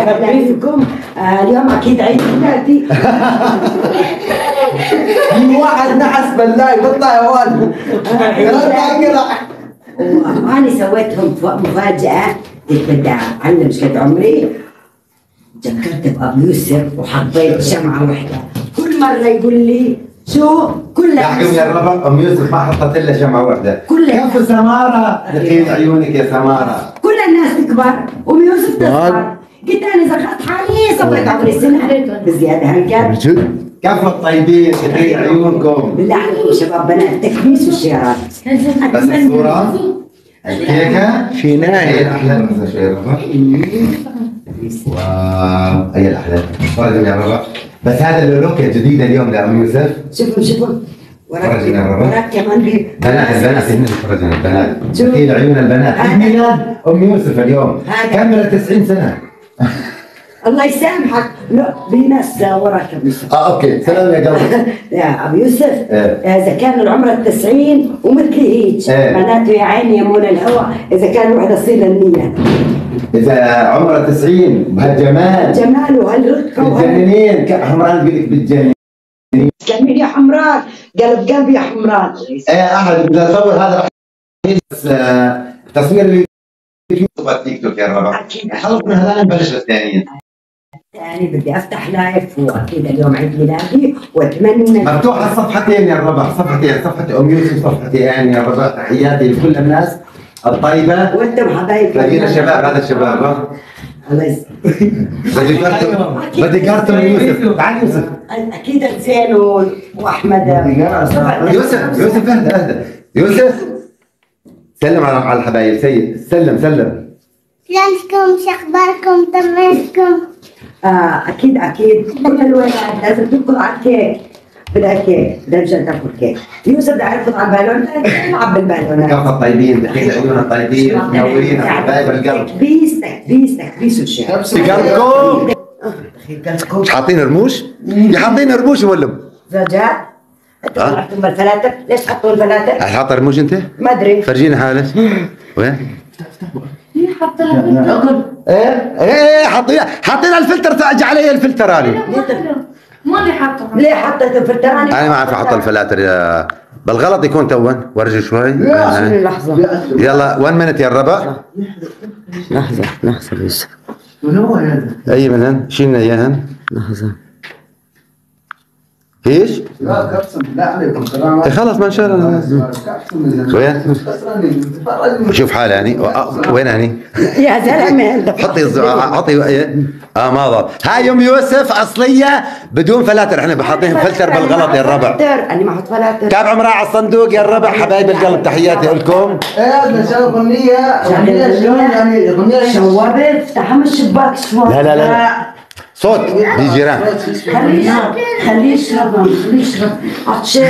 كيفكم؟ اليوم اكيد عيد ميلادي. في واحد نحس بالله بيطلع يا ولد. وأنا سويتهم مفاجأة. قلت بدي أعلم شقد عمري. ذكرت بأبو يوسف وحطيت شمعة واحدة. كل مرة يقول لي شو كلها يحكم يا ربع أم يوسف ما حطت إلا شمعة واحدة. كلها كيف سمارة؟ دخيل عيونك يا سمارة. كل الناس تكبر وأم يوسف تصغر. قلت أنا زغرت حالي صبرت عمري سنة بزيادة هالقد. كفو الطيبين دخيل عيونكم. بالله عليكم شباب بنات التكبيس والشيارات. بس الصورة الكيكة في ناهي. هي الأحلى لحظة شوي يا ربع. واو هي الأحلى. فرجني يا ربع. بس هذا اللوكة جديدة اليوم لأم يوسف. شوفوا وراك كمان البنات هنا فرجنا البنات. دخيل عيون البنات. عيد ميلاد أم يوسف اليوم. كملت 90 سنة. الله يسامحك. لا بناس وراك ابو يوسف. اوكي سلام يا قلبي. يا ابو يوسف اذا كان العمر 90 ومثلي هيك معناته يا عيني يمون الهوى اذا كان الوحده تصير للمية. اذا عمره 90 بهالجمال جمال وهالرقه بتجننين حمران قلت بتجنن. كمل يا حمران قلب قلبي يا حمران. ايه احد بدي اصور هذا راح بس تصوير اليوتيوب التيك توك يا ربع. خلصنا هذا نبلش بالثانيين. يعني بدي افتح لايف واكيد اليوم عيد ميلادي واتمنى مفتوحه الصفحتين يا ربع صفحتين صفحه ام يوسف صفحتي يعني يا ربع. تحياتي لكل الناس الطيبه وانتم حبايبي. لقينا الشباب هذا الشباب الله يسلمك. بدي كارتون يوسف. تعال يوسف. اكيد حسين واحمد. يوسف اهدى يوسف سلم على الحبايب. سيد سلم شلونكم شخباركم تمامكم؟ اكيد كل الولاد لازم تركض على الكيك. بدها كيك بدها مشان تاكل كيك. يوسف بده يركض على البالون يلعب بالبالون. كفى الطيبين دخيل عيون الطيبين منورين حبايب القلب. تكبيس والشعر قلبكم. مش حاطين رموش؟ حاطين رموش ولا رجاء انتوا طلعتوا بالفلاتر. ليش حطوا الفلاتر؟ حاط رموش انت؟ ما ادري. فرجينا حالك. وين؟ ايه حاطين الفلتر. اجي علي الفلتر انا. مو اللي حاطه. ليه حطيت الفلتر؟ انا ما اعرف احط الفلاتر بالغلط يكون تون. ورجي شوي. لحظة يلا 1 مينت يا الربع. لحظة بس. من هو هذا؟ اي منهن؟ شيلنا اياهن. لحظة. ايش؟ لا قسم لا عليكم خلص ما شاء الله. وين؟ شوف حالي يعني. وين يعني؟ يا زلمة حطي ما ضل. هاي ام يوسف اصليه بدون فلاتر. احنا حاطين فلتر بالغلط يا الربع. انا ما احط فلاتر. كاب عمرها على الصندوق يا الربع. حبايب القلب تحياتي لكم. ايه بدنا نسوي اغنيه شلون يعني اغنيه شوابت افتح الشباك شوي. لا صوت دي جيران. خليه يشرب عطشان.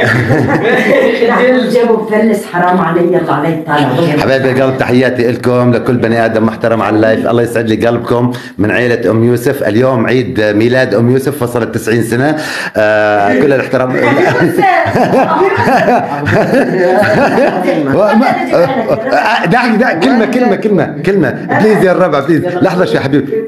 جابوا مفلس حرام علي. يلا علي طالع. حبايبي القلب تحياتي لكم لكل بني ادم محترم على اللايف. الله يسعد لي قلبكم من عيله ام يوسف. اليوم عيد ميلاد ام يوسف وصلت 90 سنه. كل الاحترام. كلمه بليز يا الربع بليز. لحظه شوي حبيبي.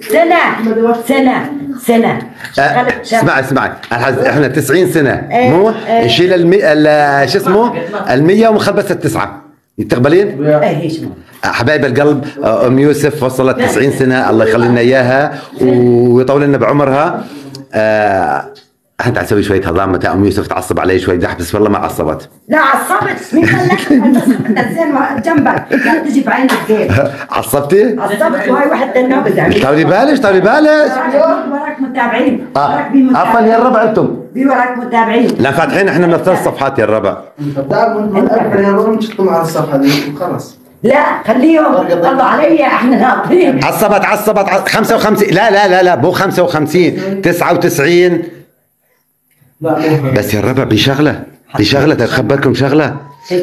سنة اسمعي احنا 90 سنة مو نشيل شو اسمه 100 ونخلص التسعة. تقبلين؟ ايه حبايب القلب ام يوسف وصلت 90 سنة. الله يخلي لنا اياها ويطول لنا بعمرها. انت عم تسوي شوية هضامة. ام يوسف تعصب علي شوي بس والله ما عصبت. لا عصبت. مين قال لك؟ الزين جنبك لا تجي بعينك زين. عصبتي؟ عصبت وهي وحده النابذ يعني. طولي بالك وراك متابعين. عفوا يا الربع انتم وراك متابعين. لا فاتحين احنا من 3 صفحات يا الربع. مش على الصفحه دي خلص. لا خليهم طلعوا علي احنا ناطرين. عصبت 55. لا مو 55 99. بس يا الربع بشغله تخبركم شغله.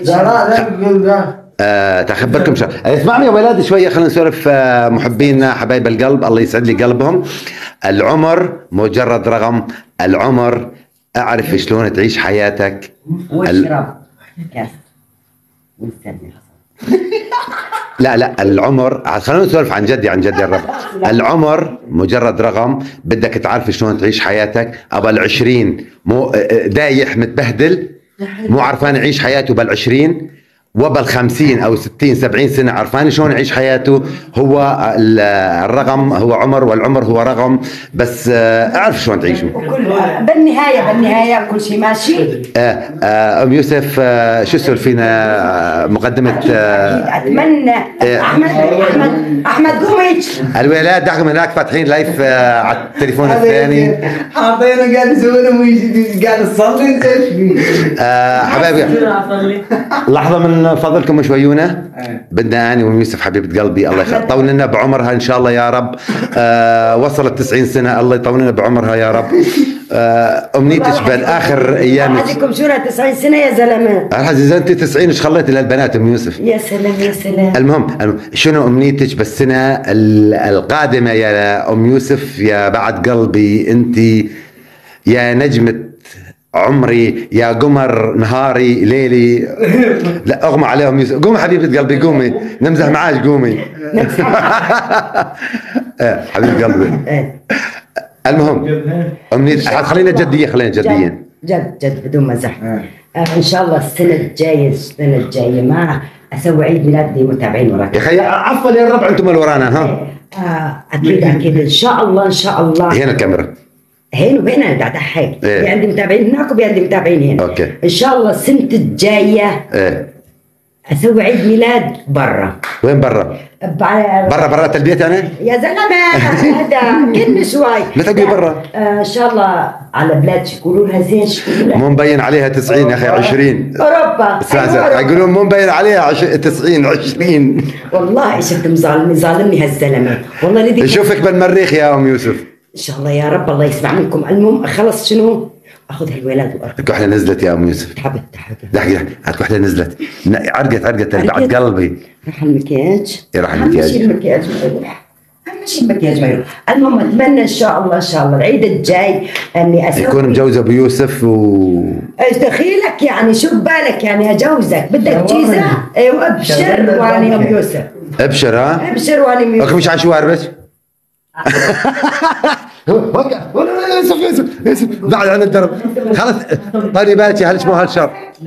تخبركم شغله. اسمعني يا ولادي شويه خلينا نسولف. محبينا حبايب القلب الله يسعد لي قلبهم. العمر مجرد رقم. العمر اعرف شلون تعيش حياتك. واشرب كاس. مستني لا العمر، خلينا نسولف عن جدي الربع. العمر مجرد رقم، بدك تعرف شلون تعيش حياتك. ابا ال20 مو دايح متبهدل، مو عرفان يعيش حياته بال20، وبال50 او 60 70 سنه عرفان شلون يعيش حياته. هو الرقم هو عمر، والعمر هو رقم، بس اعرف شلون تعيشه. بالنهايه كل شيء ماشي. ام يوسف، شو تسولفينا مقدمه؟ اتمنى احمد قوميش الولاد دعكم هناك فاتحين لايف على التليفون الثاني، حاطينه قاعد يسوون قاعد تصلي. انت ايش فيك؟ حبايبي لحظه من فضلكم شويونا، بدنا اني وام يوسف حبيبه قلبي الله يطول لنا بعمرها ان شاء الله يا رب. وصلت 90 سنه، الله يطول لنا بعمرها يا رب. امنيتك بالاخر ايام عندكم شورى 90 سنه يا زلمه. اذا انت 90 ايش خليتي للبنات ام يوسف؟ يا سلام يا سلام. المهم شنو امنيتك بالسنه القادمه يا ام يوسف؟ يا بعد قلبي انت، يا نجمه عمري، يا قمر نهاري ليلي. لا اغمى عليهم يوسف. قومي حبيبه قلبي قومي، نمزح معاش قومي. حبيبه قلبي. المهم امنيت، خلينا جديا جد بدون مزح. ان شاء الله السنه الجايه ما اسوي عيد ميلاد لمتابعين وراك يا اخي. عفوا يا الربع انتم اللي ورانا. ها اكيد ان شاء الله. هنا الكاميرا هين وهنا انا قاعد احكي. في عندي متابعين هناك وفي عندي متابعين هنا. اوكي. ان شاء الله السنه الجايه اسوي عيد ميلاد برا. وين برا؟ برا البيت انا؟ يا زلمه هذا كلمه شوي. لا تقولي برا. ان شاء الله على بلاد يقولوا لها زين، مو مبين عليها 90 يا اخي 20. اوروبا. يقولون مو مبين عليها 90 20. والله شفت ظالمني هالزلمه والله. اللي نشوفك بالمريخ يا ام يوسف ان شاء الله يا رب. الله يسمع منكم. المهم خلص شنو اخذ هالولاد واركض. الكحله نزلت يا ام يوسف. دحكي الكحله نزلت. عرقت بعد قلبي. راح المكياج. راح المكياج. اهم شيء المكياج ما يروح. المهم اتمنى ان شاء الله العيد الجاي اني اسوي يكون مجوزه ابو يوسف ايش دخيلك يعني؟ شو ببالك يعني اجوزك؟ بدك جيزه؟ ايوه ابشر واني ام يوسف. ابشر. ها ابشر واني ام يوسف. مش على شواربك. يوسف بعد عن الدرب خلص. طيب بالك هل اسمه هالشر.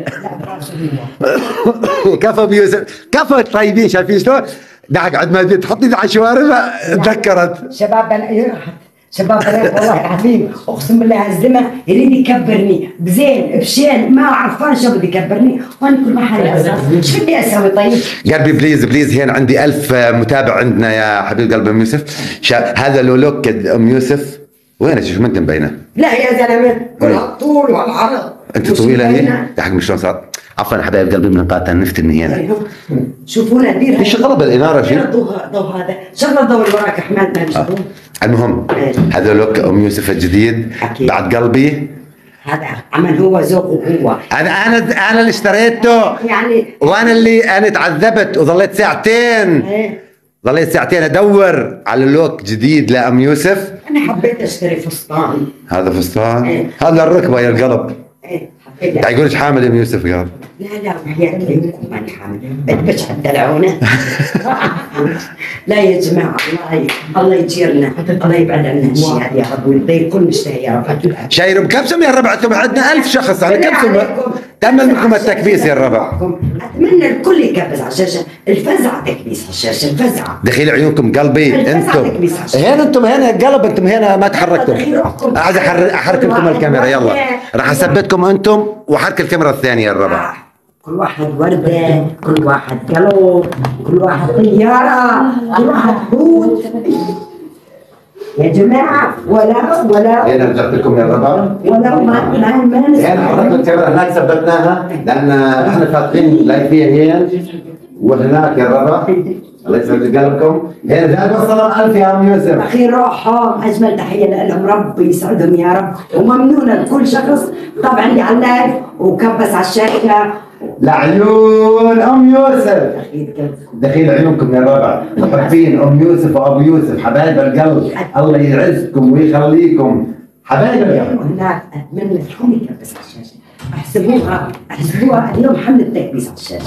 كفى ابو يوسف كفى. طيبين شايفين شلون؟ دعك عند ما تحطني على شوارب تذكرت. شباب بنات والله العظيم اقسم بالله الزمه يريد يكبرني بزين بشين، ما عرفان شو بده يكبرني وانا كل ما حالي اساس. شو بدي اسوي طيب؟ قلبي بليز هنا عندي 1000 متابع عندنا يا حبيب قلب ام يوسف. هذا لولوك ام يوسف. وين شو ما انت مبينه؟ لا يا زلمه كلها الطول والعرض. انت طويله هي؟ يا حق مش شلون صار. عفوا حبايب قلبي من قاطع نفتني هنا. شوفونا ندير. ايش شغله بالاناره شيء؟ الضوء هذا شغله الضوء اللي وراك احمد. ما المهم هذا لوك ام يوسف الجديد. أكيد. بعد قلبي هذا عمل هو ذوقه هو. انا اللي اشتريته يعني. وانا اللي تعذبت وظليت ساعتين. ظليت ساعتين ادور على لوك جديد لام يوسف. انا حبيت اشتري فستان. هذا فستان؟ هذا الركبه يا القلب. حبيت. يقول لك حامل ام يوسف قال. لا وحياة ليكم ماني حامل. بتبش تدلعونه. لا يا جماعه الله يجيرنا، الله يبعد عنا الاشياء يا رب ويرضي كل مشتهي يا رب. شايروا بكم سم يا الربع؟ انتم عندنا 1000 شخص على كم سم؟ تأمل منكم التكبيس يا الربع. اتمنى الكل يكبس على الشاشه. الفزعه تكبيس على الشاشه. الفزعه دخيل عيونكم قلبي. انتم هنا انتم هنا قلب. انتم هنا ما تحركتم. عايز احرك لكم الكاميرا. يلا راح اثبتكم انتم واحرك الكاميرا الثانيه يا الربع. كل واحد وردة، كل واحد قلب، كل واحد طيارة، كل واحد حوت يا جماعة. ولا هنا رجعت لكم يا الربع. ولا ما نسمع. هنا حركنا الكاميرا هناك ثبتناها لأن احنا فاتحين لايفين هنا وهناك يا الربع. الله يسعد قلبكم. هنا زاد وصلوا 1000 يا ام يوسف. اخي روحهم اجمل تحيه لهم. ربي يسعدهم يا رب. وممنونه لكل شخص طبعا عندي على اللايف وكبس على الشاشه. لعيون ام يوسف. دخيل عيونكم يا الربع. محبين ام يوسف وابو يوسف حبايب القلب. الله يعزكم ويخليكم حبايب القلب. هناك اتمنى الكل يكبس على الشاشه. احسبوها اليوم حمله تكبيس على الشاشه.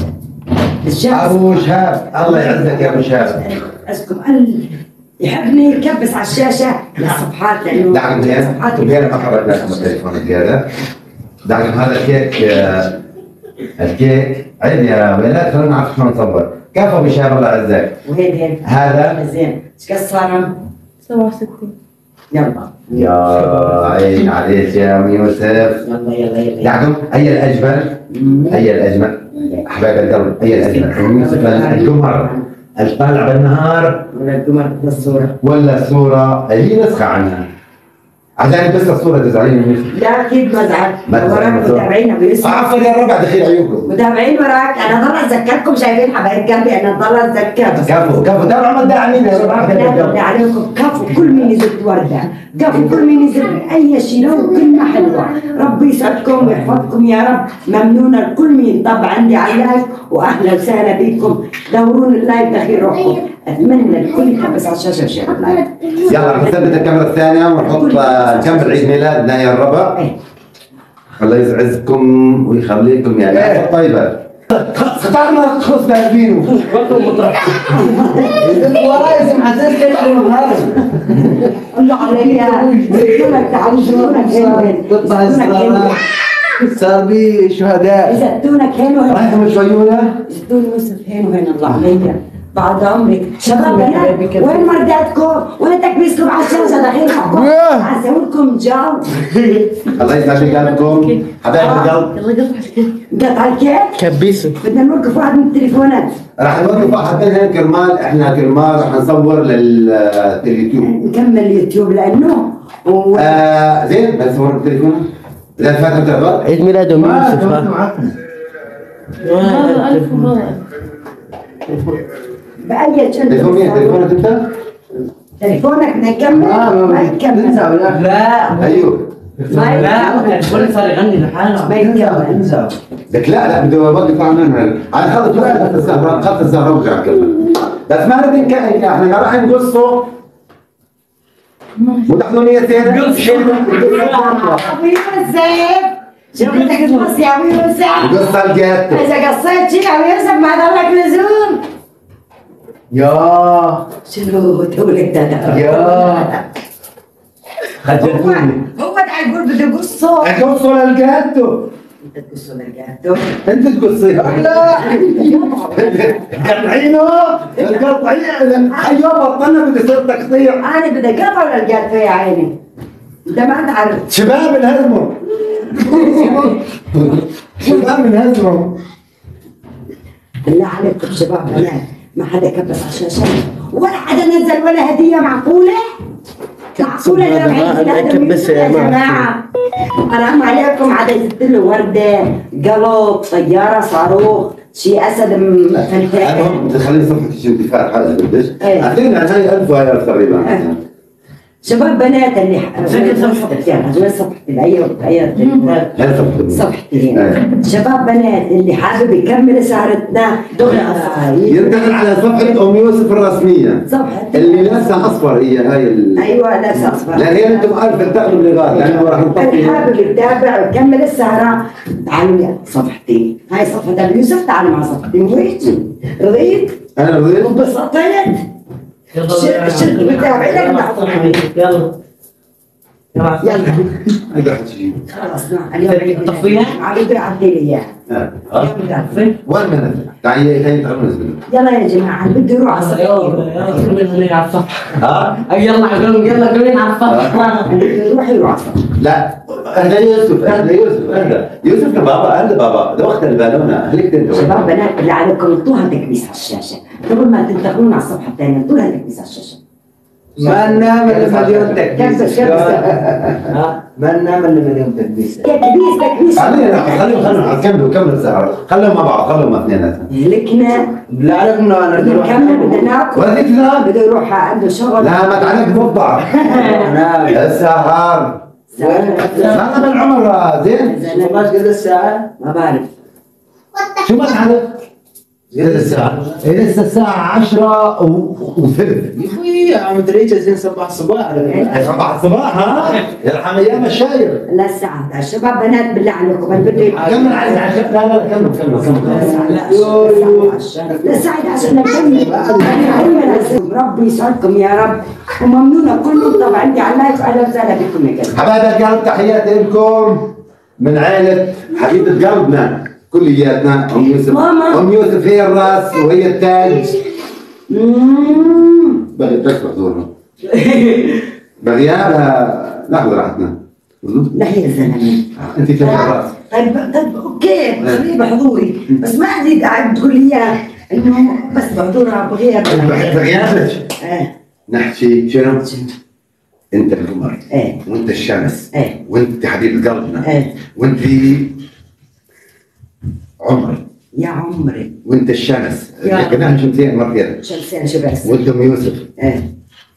الشمس ابو شهاب الله يعزك يا ابو شهاب. اسكم يحبني يكبس على الشاشه للصفحات لانه دعم زين وبينا ما حركنا لكم التليفون زياده. دعم هذا الكيك الكيك عيد يا ولاد خلينا نعرف شلون نصور. كيف ابو شهاب الله يعزك؟ وهيك هذا زين ايش قد صار؟ 67. يلا يا عين عليك يا ام يوسف. يلا يلا يلا دعكم اي الاجمل؟ اي الاجمل؟ احباب القلب اي الاجمل؟ ام يوسف القمر الطالع بالنهار ولا القمر بالصوره ولا الصوره اللي نسخه عنها؟ عشان بس الصوره تزعلين مني. لا اكيد ما زعل ما تزعل. وراك متابعين بيسمعوا عفوا يا ربع دخيل عيوبكم. متابعين وراك انا ضل اتذكركم شايفين حبايب قلبي انا ضل اتذكر كفو كفو تابعوا الداعمين يا شباب ربع. بدي عليكم كفو كل مين يزد ورده كفو كل مين يزد اي شيء لو كلمه حلوه ربي يسعدكم ويحفظكم يا رب ممنونه لكل مين طب عندي على اللايف واهلا وسهلا بكم دورون اللايف دخيل روحكم اتمنى الكل يحبس على الشاشه وشير اللايف يلا رح نثبت الكاميرا الثانيه ونحط نكمل عيد ميلادنا يا الربع. الله يسعدكم ويخليكم يا ناس طيبه. اختارنا خلص بالبينو. وراي اسم حساس كيف الله عليا زيتونك تعالوا زيتونك تطلع الصلاة صار بي شهداء. زيتونك هنا وهنا رايكم شويونه؟ زيتون يوسف هنا وهنا الله عليا بعد عمرك شباب بنات وين مرداتكم؟ وين تكبيسكم على الشاشه دحين اسوي لكم جو الله يسعد قلبكم حبايب القلب. يلا قطع قطع الكيك كبيسه بدنا نوقف واحد من التليفونات راح نوقف واحد منهم كرمال احنا كرمال راح نصور لليوتيوب. نكمل اليوتيوب لانه زين نصور بالتليفون؟ اذا فاتت تعبر؟ عيد ميلاد ام يوسف هذا 1000 وهذا بأي تليفون مين؟ تليفونك انت؟ تليفونك بدنا نكمل ما يكمل لا ايوه لا الفل صار يغني لحاله ما يكمل لك لا بدي اوقف عنها على خط الزهراء خط الزهراء وجع كلمه بس ما نبي نكمل احنا راح نقصه وتاخذوا زينه ابو يوسف شو بدك تقص يا ابو يوسف؟ قص الجاتو اذا قصيت شيء ابو يوسف ما ضلك لزوم يا شنو تقولك يا خجلتوني. هو تعال يقول بده يقصه قصوا للجاتو انت تقصه للجاتو انت تقصيها لا قطعينه القطعين ايوه بطلنا بدي يصير تقطيع انا بدي اقطع للجاتو يا عيني انت ما تعرف شباب انهزموا شباب انهزموا بالله عليكم شباب بنات ما حدا كبس على الشاشة ولا حدا نزل ولا هدية معقولة؟ معقولة أنا أكبسها يا جماعة حرام عليكم عاد يزت له وردة قلب طيارة صاروخ شي أسد فلتان المهم خليني صفحة الانتفاع حاجة بدش إيه. اعطينا هاي 1000 وهي 1000 تقريبا شباب بنات اللي وين صفحتي أنا وين صفحتي الأية هاي صفحة صفحتي إيه. شباب بنات اللي حابب يكمل سهرتنا ينتقل على صفحة ام يوسف الرسمية صفحة اللي لابسة اصفر هي هاي ايوه لابس اصفر لان هي انتم عارفة تاخذوا اللغات لانه راح اللي نطفي حابب يتابع ويكمل السهرة تعالوا يا صفحتي هاي صفحة ابو يوسف تعالوا مع صفحتي رضيت انا رضيت وانبسطت شد متابعينك يلا يلا هذا حتجي خلاص اليوم عيد طفيها؟ عيد عبد لي اياها وين من تعالي هي تعالوا يلا يا جماعة بدي اروح على الصفحة ها يلا قولوا يلا قولين على الصفحة. بدي اروح على الصفحة لا اهلا يوسف اهلا يوسف اهلا يوسف لبابا اهلا بابا ده وقت البالونه خليك تنتظر شباب بنات اللي عليكم انطوها تكبيس على الشاشة قبل ما تنتقلون على الصفحة الثانية انطوها تكبيس على الشاشة ما ننام الا مليون كبس تكبيس. ما ننام الا مليون تكبيس. تكبيس خلينا كملوا السهره خليهم مع بعض خليهم اثنيناتهم لكنا بالله عليكم لو انا بدي اروح نكمل بدنا ناكل وديك تنام بده يروح عنده شغل لا ما تعلق ببعض انام. السهر ما بالعمر زين ما قد الساعة؟ ما بعرف شو ما تعرف لسه الساعة 10 وثلث. يا اخوي عم تريج زين 7 الصباح. 7 الصباح ها؟ يرحم ايام الشايب. لا الساعة 11 شباب بنات بالله عليكم انا بدي كمل على عشان لا كمل. لا الساعة 11 نكمل. ربي يسعدكم يا رب وممنونة كلكم طبعا عندي على اللايف اهلا وسهلا بكم يا جماعة. حبايب القلب تحياتي لكم من عائلة حبيبة قلبنا كلياتنا ام يوسف. ماما. ام يوسف هي الراس وهي التاج. بغيت تشرح دورها. بغيابها ناخذ راحتنا. لا يا زلمة انت كيف الراس؟ طيب اوكي خليه بحضوري بس ما عندي قاعد تقول لي اياه انه بس بحضورها بغياب. بغيابك نحكي شنو؟ انت القمر ايه وانت الشمس ايه وانت حبيبة قلبنا ايه وانت عمري يا عمري وانت الشمس يا قلنا شمسين مرتين شمسين شو بس وانت ام يوسف. ايه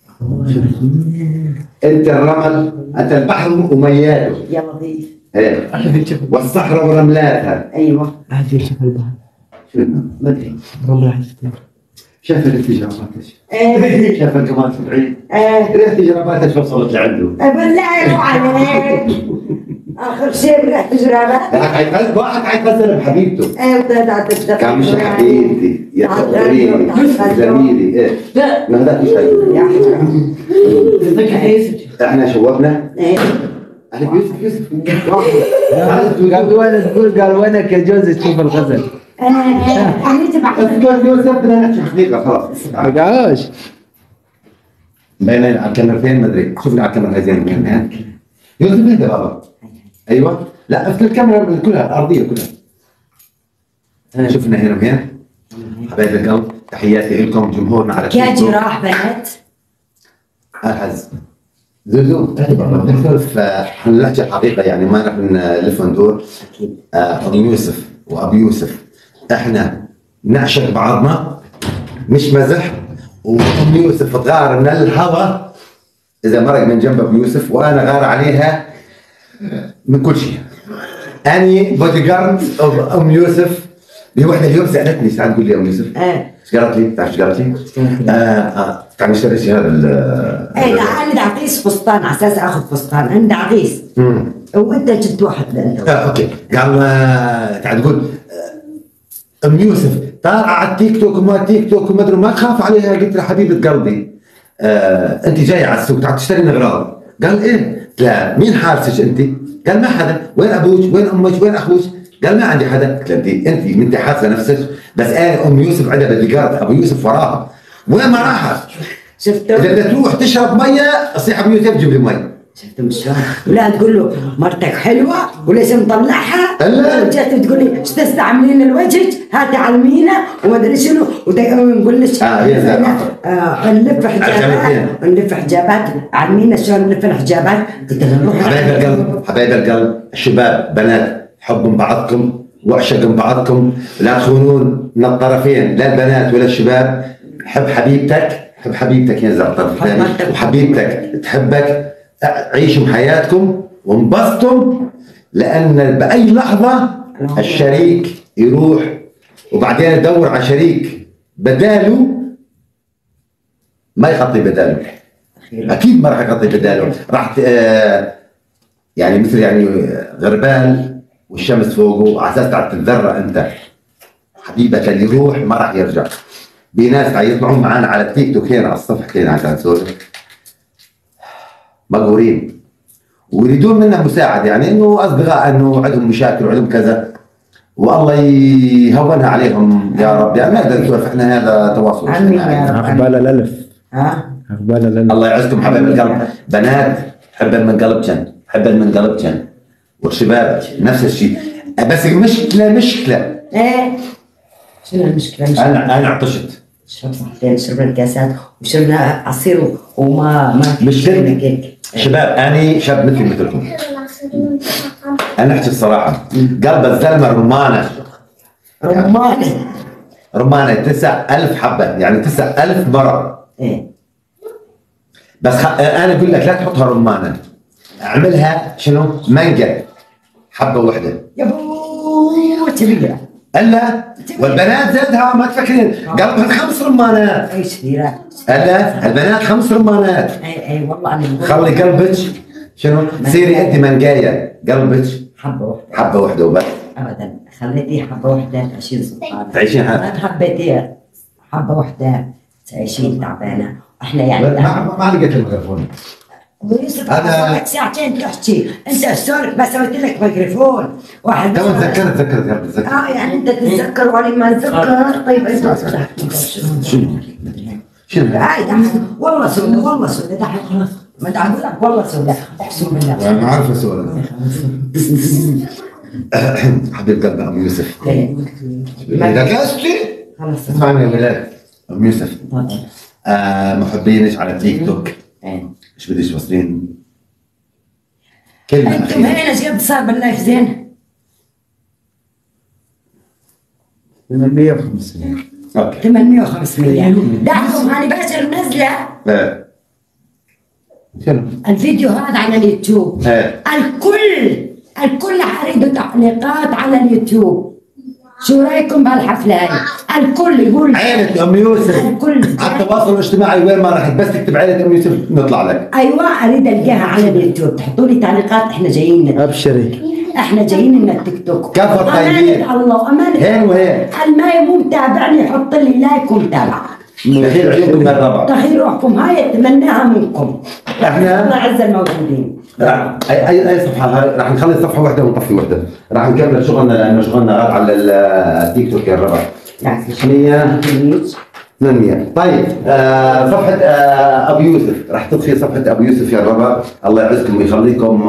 انت الرمل انت البحر ومياته. يا لطيف ايه والصحراء ورملاتها. ايوه عادي شوف البحر. شنو؟ ما ادري والله راح يستمر. شاف التجاربات ايه شاف كمان سبعين ايه ريح تجاربات وصلت لعنده. بالله عليك اخر شيء ريح تجربة واحد حيتغزل بحبيبته. ايه وده كان مش حبيبتي يا تقريبي زميلي. ايه لا ما هذاك مش حبيبي. يا حرام احنا شوفنا ايه انا يوسف قال وانا تقول قال وينك يا جوزي تشوف الغزل. انا تبع قال يوسف بدنا نحكي حقيقه خلاص. رجعوش بين على الكاميرتين ما ادري شفنا على الكاميرا زين من يوسف انت بابا. ايوه لا في الكاميرا كلها الارضيه كلها. شفنا هنا وهنا حبايب القلب تحياتي لكم جمهورنا على يا جراح بنات الحز زوزو نحكي الحقيقه يعني ما نحن نلف وندور. ام يوسف وابو يوسف احنا نعشق بعضنا مش مزح. وام يوسف تغار من الهوى اذا مرق من جنب ابو يوسف وانا غار عليها من كل شيء. اني بودي جارد ام يوسف. بوحده اليوم سالتني ساعات تقول لي ام يوسف ايش قالت لي؟ تعرف ايش قالت لي؟ تعال نشتري هذا ايه لا عندي عقيس فستان على اساس اخذ فستان عندي عقيس وانت جبت واحد انت. اوكي قال تعال تقول ام يوسف طالعه على التيك توك وما تيك توك وما ادري ما تخاف عليها. قلت لها حبيبه قلبي انت جايه على السوق تعال تشتري اغراض. قال ايه؟ لا مين حارسك انت؟ قال ما حدا. وين ابوك؟ وين امك؟ وين اخوك؟ قال ما عندي حدا. قلت له انت حاسه نفسك بس انا ام يوسف عندها بديجارد ابو يوسف وراها وين ما راحت. شفتوا؟ اذا بدها تروح تشرب ميه اصيح ابو يوسف جيب لي مي. شفتوا شلون؟ ولا تقول له مرتك حلوه وليش مطلعها؟ لا جات تقول لي ايش تستعملين الوجه؟ هاتي علمينا وما ادري شنو ونقول لك نلف حجابات نلف حجابات علمينا شلون نلف الحجابات. حبايب القلب حبايب القلب الشباب بنات حبوا بعضكم واعشقوا بعضكم لا تخونون من الطرفين لا البنات ولا الشباب. حب حبيبتك يا زعتر وحبيبتك تحبك. عيشوا حياتكم وانبسطوا لان باي لحظه الشريك يروح وبعدين تدور على شريك بداله ما يغطي بداله. اكيد ما راح يغطي بداله. راح يعني مثل يعني غربال والشمس فوقه على اساس تعرف تتذرع انت. حبيبك اللي يروح ما راح يرجع. بناس يطلعون معنا على التيك توك هنا على الصفحه هنا عشان نسولف مقهورين ويريدون منا مساعده يعني انه اصدقاء انه عندهم مشاكل وعندهم كذا والله يهونها عليهم يا رب. يعني ما نقدر نسولف احنا هذا تواصل. اقبال الالف اقبال الالف. الله يعزكم حبايب القلب. بنات حبا من قلبكن حبا من قلبكن والشباب نفس الشيء. بس المشكله ايه شنو المشكله؟ انا عطشت شربنا كاسات وشربنا عصير وما مشكلة شباب أنا شاب مثلكم. أنا أحكي الصراحة قلب الزلمة رمانة 9000 حبة يعني 9000 مرة. إيه بس أنا أقول لك لا تحطها رمانة اعملها شنو؟ مانجا حبة واحدة يا بو تبيها الا والبنات زادها ما تفكرين قلبها 5 رمانات. ايش فيها؟ الا البنات 5 رمانات. اي والله انا بقول خلي قلبك شنو؟ سيري انت منقايه قلبك حبه واحده. حبه واحده وبس. ابدا خليتيه حبه واحده تعيشين سلطان. تعيشين ما حبيتيها حبه واحده تعيشين تعبانه. احنا يعني ما لقيت الميكروفون. ابو يوسف أنا- انا ساعتين تحكي انت استورك ما سويت لك ميكروفون واحد. تو تذكرت يا رب تذكرت. يعني انت تتذكر وانا ما اتذكر. طيب انت شنو؟ عادي احسن والله سودة والله سودة دحين خلاص ما اقول لك والله سودة اقسم بالله. ما عارف اسولف. حبيب قلبي ام يوسف. اذا كاسبتي خلاص اسمعني يا ولاد. ام يوسف محبينك على تيك توك. ايش بدك توصلين؟ كلمة انتم أخيرة. هنا ايش قد صار باللايف زين؟ 150. اوكي. 800 و500 دعكم انا باكر منزله ايه. شنو؟ الفيديو هذا على اليوتيوب. ايه. الكل حريده تعليقات على اليوتيوب. شو رايكم بهالحفله هاي؟ الكل يقول عيلة ام يوسف الكل على التواصل الاجتماعي وين ما رحت بس تكتب عيلة ام يوسف نطلع لك. ايوه اريد القاها على اليوتيوب تحطوا لي تعليقات. احنا جايين ابشري. احنا جايين من التيك توك. كفى الطيبين. أمانة الله وأمانة هين وهين. الماي مو متابعني يحط لي لايك ومتابعة. دخيل عيونكم هالربع. تخيل روحكم هاي اتمناها منكم. احنا الله يعز الموجودين. اي صفحة هاي راح نخلي صفحة واحدة ونطفي واحدة. راح نكمل شغلنا لانه شغلنا غاد على التيك توك يا الربع. 100 800. طيب صفحة ابو يوسف راح تطفي صفحة ابو يوسف يا الربع. الله يعزكم ويخليكم.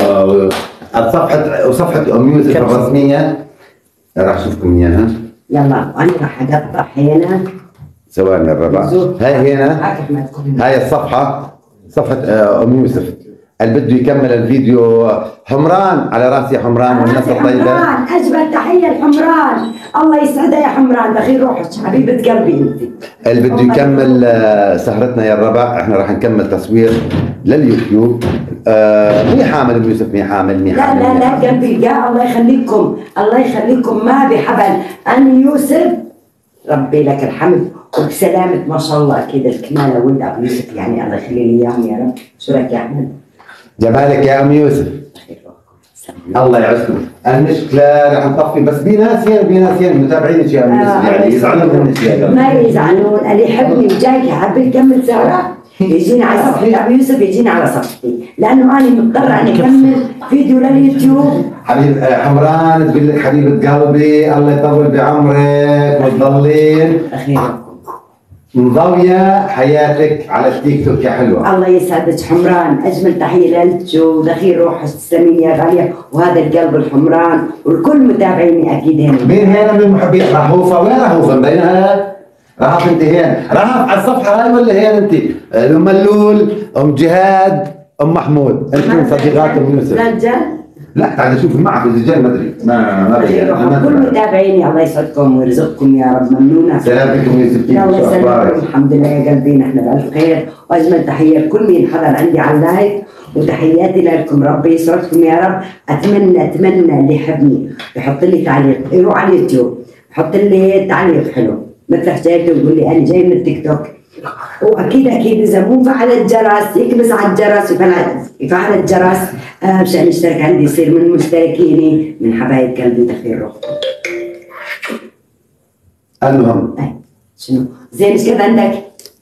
وصفحة ام يوسف الرسمية راح اشوفكم اياها. يلا انا راح اقطع هنا. ثواني يا الربع. هاي هنا هاك احمد كل هاي الصفحة صفحة ام يوسف. اللي بده يكمل الفيديو حمران على راسي حمران والناس الطيبة. حمران اجمل تحية لحمران. الله يسعدها يا حمران. دخيل روحك حبيبة قلبي انت. اللي بده يكمل سهرتنا يا الربع. احنا راح نكمل تصوير لليوتيوب. مي حامل ابو يوسف مي حامل مي لا حامل. لا لا قلبي يا الله يخليكم. الله يخليكم ما بحبل. أنا يوسف ربي لك الحمد وبسلامة ما شاء الله أكيد الكمالة ولد أبو يوسف يعني الله يخلي لي إياهم يا رب. شو لك يا أحمد؟ جمالك يا ام يوسف. الله يعزكم. المشكلة راح نطفي بس بناسين متابعينك يا ام يوسف يعني يزعلون منك يا قلبي. ما يزعلون. اللي يحبني وجاي حابب يكمل سهرة يجيني على صفحة أبو يوسف يجيني على صفحتي لأنه أنا مضطرة أن أكمل فيديو لليوتيوب. حبيب حمران تقول لك حبيبة قلبي الله يطول بعمرك وتضلين أخيرا مضوية حياتك على التيك توك يا حلوة. الله يسعدك حمران. أجمل تحية لك ودخيل روحك تسلمين يا غالية وهذا القلب الحمران والكل متابعيني أكيد هنا. مين هنا من محبين رهوفة؟ وين رهوفة مبينها؟ رهف انت هين رهف على الصفحة هاي ولا هين انت؟ ام ملول ام جهاد ام محمود انتم صديقات ام يوسف. رجال لا تعال شوف معك الرجال ما ادري ما كل متابعيني الله يسعدكم ويرزقكم يا رب. ممنونة. سلامتكم يا ستي. الله يسلمكم. الحمد لله يا قلبي نحن بألف خير وأجمل تحية لكل مين حضر عندي على اللايف وتحياتي لكم. ربي يسعدكم يا رب. أتمنى اللي يحبني يحط لي تعليق يروح على اليوتيوب يحط لي تعليق حلو مثل حكايته ويقول لي أنا جاي من التيك توك. واكيد اذا مو فعل الجرس يكبس على الجرس يفعل الجرس مشان يشترك عندي يصير من مشتركيني من حبايب قلبي. تخير روحكم. المهم شنو زين ايش كذا عندك؟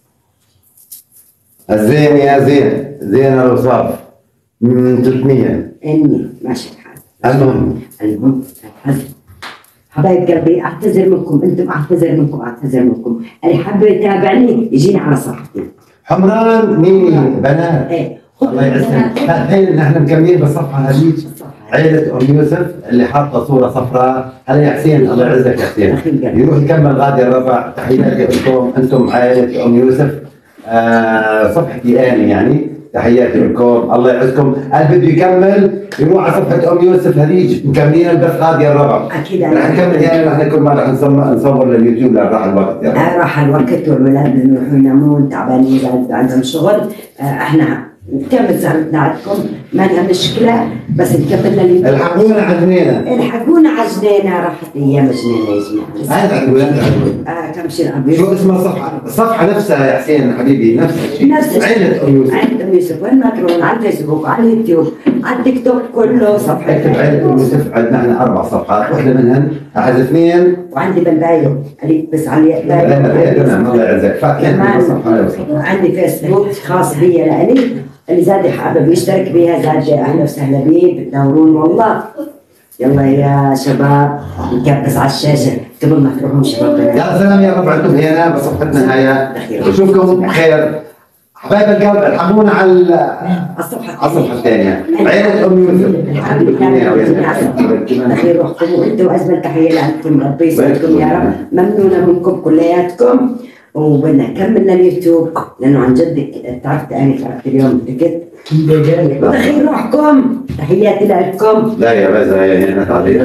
الزين يا زين الاوصاف من 300 اني ماشي الحال. المهم حبايب قلبي اعتذر منكم. انتم اعتذر منكم. اللي حابب يتابعني يجيني على صفحتي. حمران مين بنات. ايه الله يعزك. الحين نحن مكملين بالصفحه هذيك عيلة ام يوسف اللي حاطه صوره صفراء. هلا يا حسين الله يعزك يا حسين يروح يكمل غادي الربع. تحياتي لكم انتم عيلة ام يوسف. صفحتي انا يعني تحياتي لكم الله يعزكم. الفيديو يكمل يروح على صفحة ام يوسف هذيك مكملين بس غادي الربع. اكيد رح نكمل يعني رح كل ما رح نصور لليوتيوب لان راح الوقت يعني. راح الوقت والولاد يروحوا ينامون تعبانين عندهم شغل. احنا نكمل زعمتنا عندكم ما لها مشكلة، بس نكملنا اللي الحقونا على جنينه. الحقونا على جنينة، راحت أيام جنينة يا جماعة. هذا عدول هذا عدول. كم شيء أبي. شو اسمها الصفحة؟ الصفحة نفسها يا حسين حبيبي نفس الشيء. نفس الشيء. عيلة أم يوسف. عيلة أم يوسف، وين ما تروحون على الفيسبوك، على اليوتيوب، على التيك توك كله صفحة. اكتب عيلة أم يوسف، عندنا احنا 4 صفحات، واحدة منهن أحد 2. وعندي بالبايو اللي بس على تمام الله يعزك. فاتحين صفحة. عندي فيسبوك خاص بي لإلي، اللي زاد حابب يشترك بيها زاد اهلا وسهلا بيه، بتنورون والله. يلا يا شباب نكبس على الشاشه قبل ما تروحون شباب. يا سلام يا رب عندكم هنا بصفحتنا هاي. نشوفكم بخير حبايب القلب. ارحمونا على الصفحة الثانية عيلة أم يوسف. الحمد لله خير روحكم وانتم أجمل تحية لكم، ربي يسعدكم يا رب. ممنونة منكم كلياتكم، وبدنا كملنا اليوتيوب لأنه عن جد تعبت أنا خرجت اليوم تكت. خير روحكم، تحياتي لكم. لا يا بس هي هنا تعليق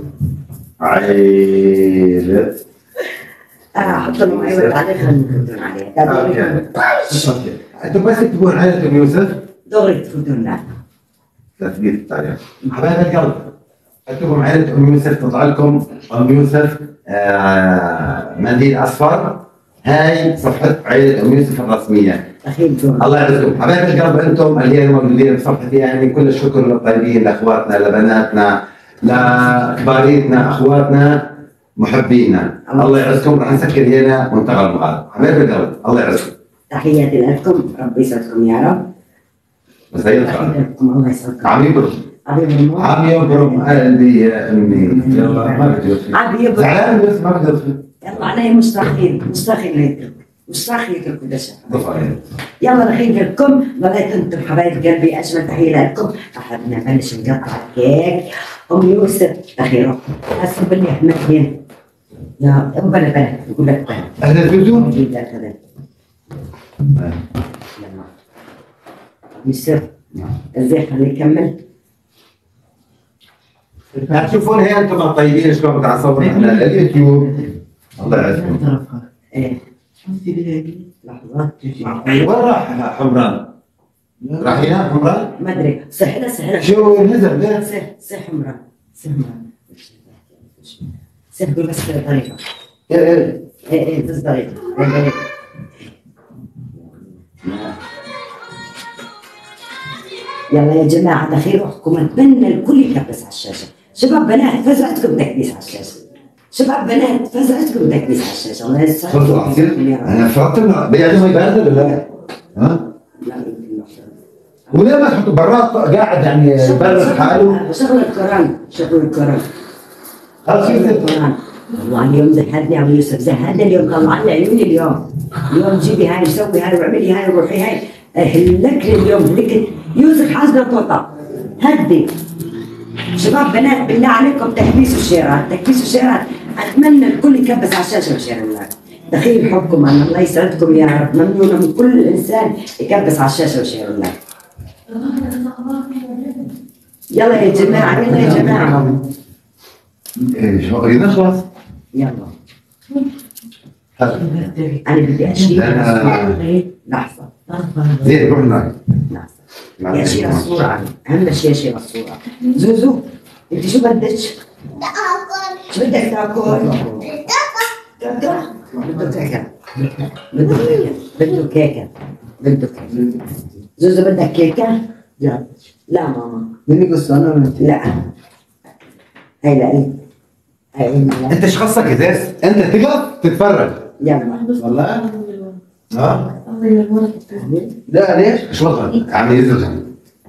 عيلة. أحط لهم أيوة تعليق خلينا عليه. اوكي انتم بس تكتبون عيلة أم يوسف دغري تفوتون لنا. تثبيت التاريخ. حبايب القلب اكتبوا عيلة أم يوسف تطلع لكم أم يوسف منديل أصفر. هاي صفحة عيلة أم يوسف الرسمية. الله يعزكم حبايب القلب. انتم اللي هي موجودين بصفحتي، يعني كل الشكر للطيبين، لاخواتنا، لبناتنا، لكباريتنا، اخواتنا، محبينا. الله يعزكم. راح نسكر هنا وننتقل معاكم حبايب القلب. الله يعزكم. تحياتي لكم، ربي يسعدكم يا رب. زي الفل. الله يسعدكم. عم يبرم عم يبرم قلبي يا امي. يلا ما بدي عم يبرم. زعلان بس ما بدي ادخل. يلا علي مستحيل ليتركوا، مستحيل يتركوا ده شيء. ضفاير. يلا نخيل لكم، بغيت انتم حبايب قلبي اجمل تحيه لكم. احنا نبلش نقطع الكيك. ام يوسف اخيرا هسه باللي احنا فين. يا بلا نقول لك بلا. اهلا زوزو. يوسف ازاي خليه يكمل. هتشوفون هي انتم الطيبين شلون بتعصبون احنا اليوتيوب. الله يعزكم. ايه لحظة وين راح حمران؟ راح ينام حمران؟ ما ادري. سهلة شو نزل ليه؟ سه حمران سه قول بس طريقة. ايه بس طريقة. يلا يا جماعة دخيل روحكم، اتمنى الكل يكبس على الشاشة. شباب بنات فزعتكم تكبيس على الشاشة. شباب بنات فزعتكم تكبيس على الشاشة. الله يسعدكم. انا فرطت بيعدوا ما يبردوا بالله. ها؟ لا يمكن وليه ما تحطوا برات قاعد يعني يبرد حاله؟ شغل القرآن. خلاص يوسف. القرآن. والله اليوم زهدني ابو يوسف، زهدني اليوم، طلع لي عيوني اليوم جيبي هاي وسوي هاي واعملي هاي وروحي هاي. هلك اليوم هلك يوسف حاسبه طوطه. هدي شباب بنات بالله عليكم تكبيسوا الشيرات. اتمنى الكل يكبس على الشاشه وشير الله. دخيل حبكم انا، الله يسعدكم يا رب. ممنونه من كل انسان يكبس على الشاشه وشير الله. يلا يا جماعه ايه شو نخلص؟ يلا انا بدي اشيل لحظه. زين روح هناك. لحظه يا شيل الصوره، اهم شيء شيل الصوره. زوزو انت شو بدك؟ شو بدك تاكل؟ بده كيكه. زوزو بدك كيكه؟ لا ماما. مني قصة أنا لا هاي لا انت ايش خصك يا زيس؟ انت تقف تتفرج. يلا والله؟ ها؟ لا ليش؟ ايش وضعك؟ عم ينزل.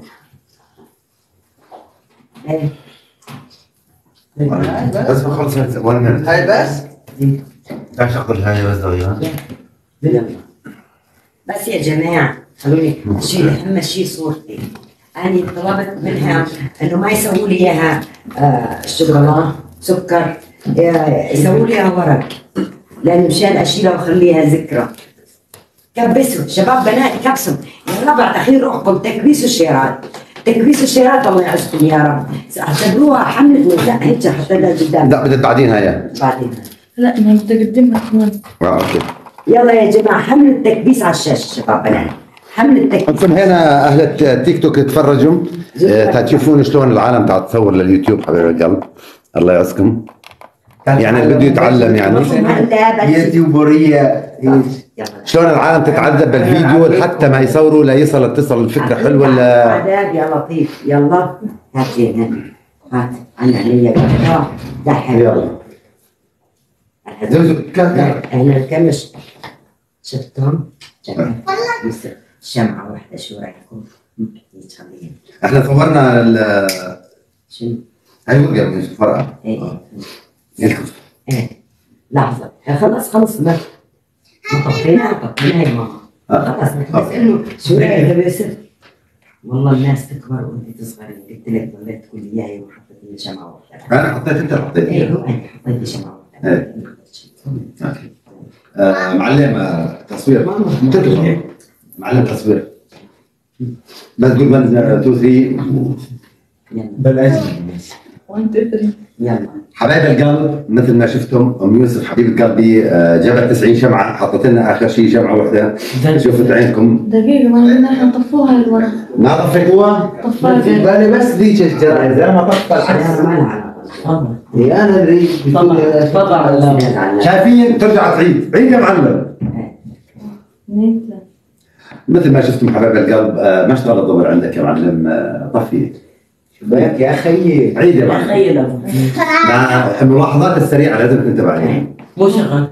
ايه بس بخلص 1 minute. هاي بس؟ تعال شغل هاي بس دقيقة. يلا بس يا جماعة خلوني أشيل أهم شيء صورتي. أنا طلبت منها إنه ما يسووا لي إياها شوكولاتة سكر، يسووا لي إياها ورق، لأن مشان أشيلها وأخليها ذكرى. كبسوا شباب بنات كبسوا يا رب. دخيل روحكم تكبيسوا الشيرات. الله يعزكم يا رب. اعتبروها حملة لا هيك حتى لا قدام. لا بدك بعدين هاي. بعدين لا أنا بدي أقدمها كمان. اوكي. يلا يا جماعة حملوا التكبيس على الشاشة شباب بنات. حملتك. انتم هنا اهل التيك توك تتفرجوا تشوفون شلون العالم تعال تصور لليوتيوب حبيب القلب. الله يعزكم. يعني اللي بده يتعلم يعني يوتيوبريه شلون العالم تتعذب بالفيديو حتى ما يصوروا تصل الفكره حلوه ولا. عذاب يا لطيف. يلا هات هنا. هات انا علي دحين. يلا زوزو انا الكمش شفتهم؟ شمعة واحدة شو رايكم؟ احنا صورنا شنو؟ هاي وقع من الفرقه. ايه لحظة خلص ما طفينا يا ماما. خلاص بس انه شو رايك يا يوسف؟ والله الناس تكبر وانت تصغر. قلت لك ضليت تقول لي اياها وحطيت لي شمعة واحدة. انا حطيت انت حطيت. ايه هو انا حطيت لي شمعة واحدة. اوكي. معلم تصوير. معلم تصوير. بس تقول 1 2 3 بلاش. 1 2 3 يلا حبايب القلب مثل ما شفتم ام يوسف حبيبه قلبي جابت 90 شمعه حطت لنا اخر شيء شمعه واحده. شوفت عينكم دقيقة ما لنا احنا نطفوها الورق. ما طفيتوها؟ طفاها بالي بس ذيك الجرائد انا ما طفى العكس. تفضل. انا اريد تفضل. شايفين ترجع تعيد عيد يا معلم. 2 3 مثل ما شفتم حبايب القلب ما اشتغل الضوء عندك يا معلم طفي. شباك يا اخي. عيد يا معلم. تخيل مع الملاحظات السريعه لازم تنتبه عليها. مو شغل.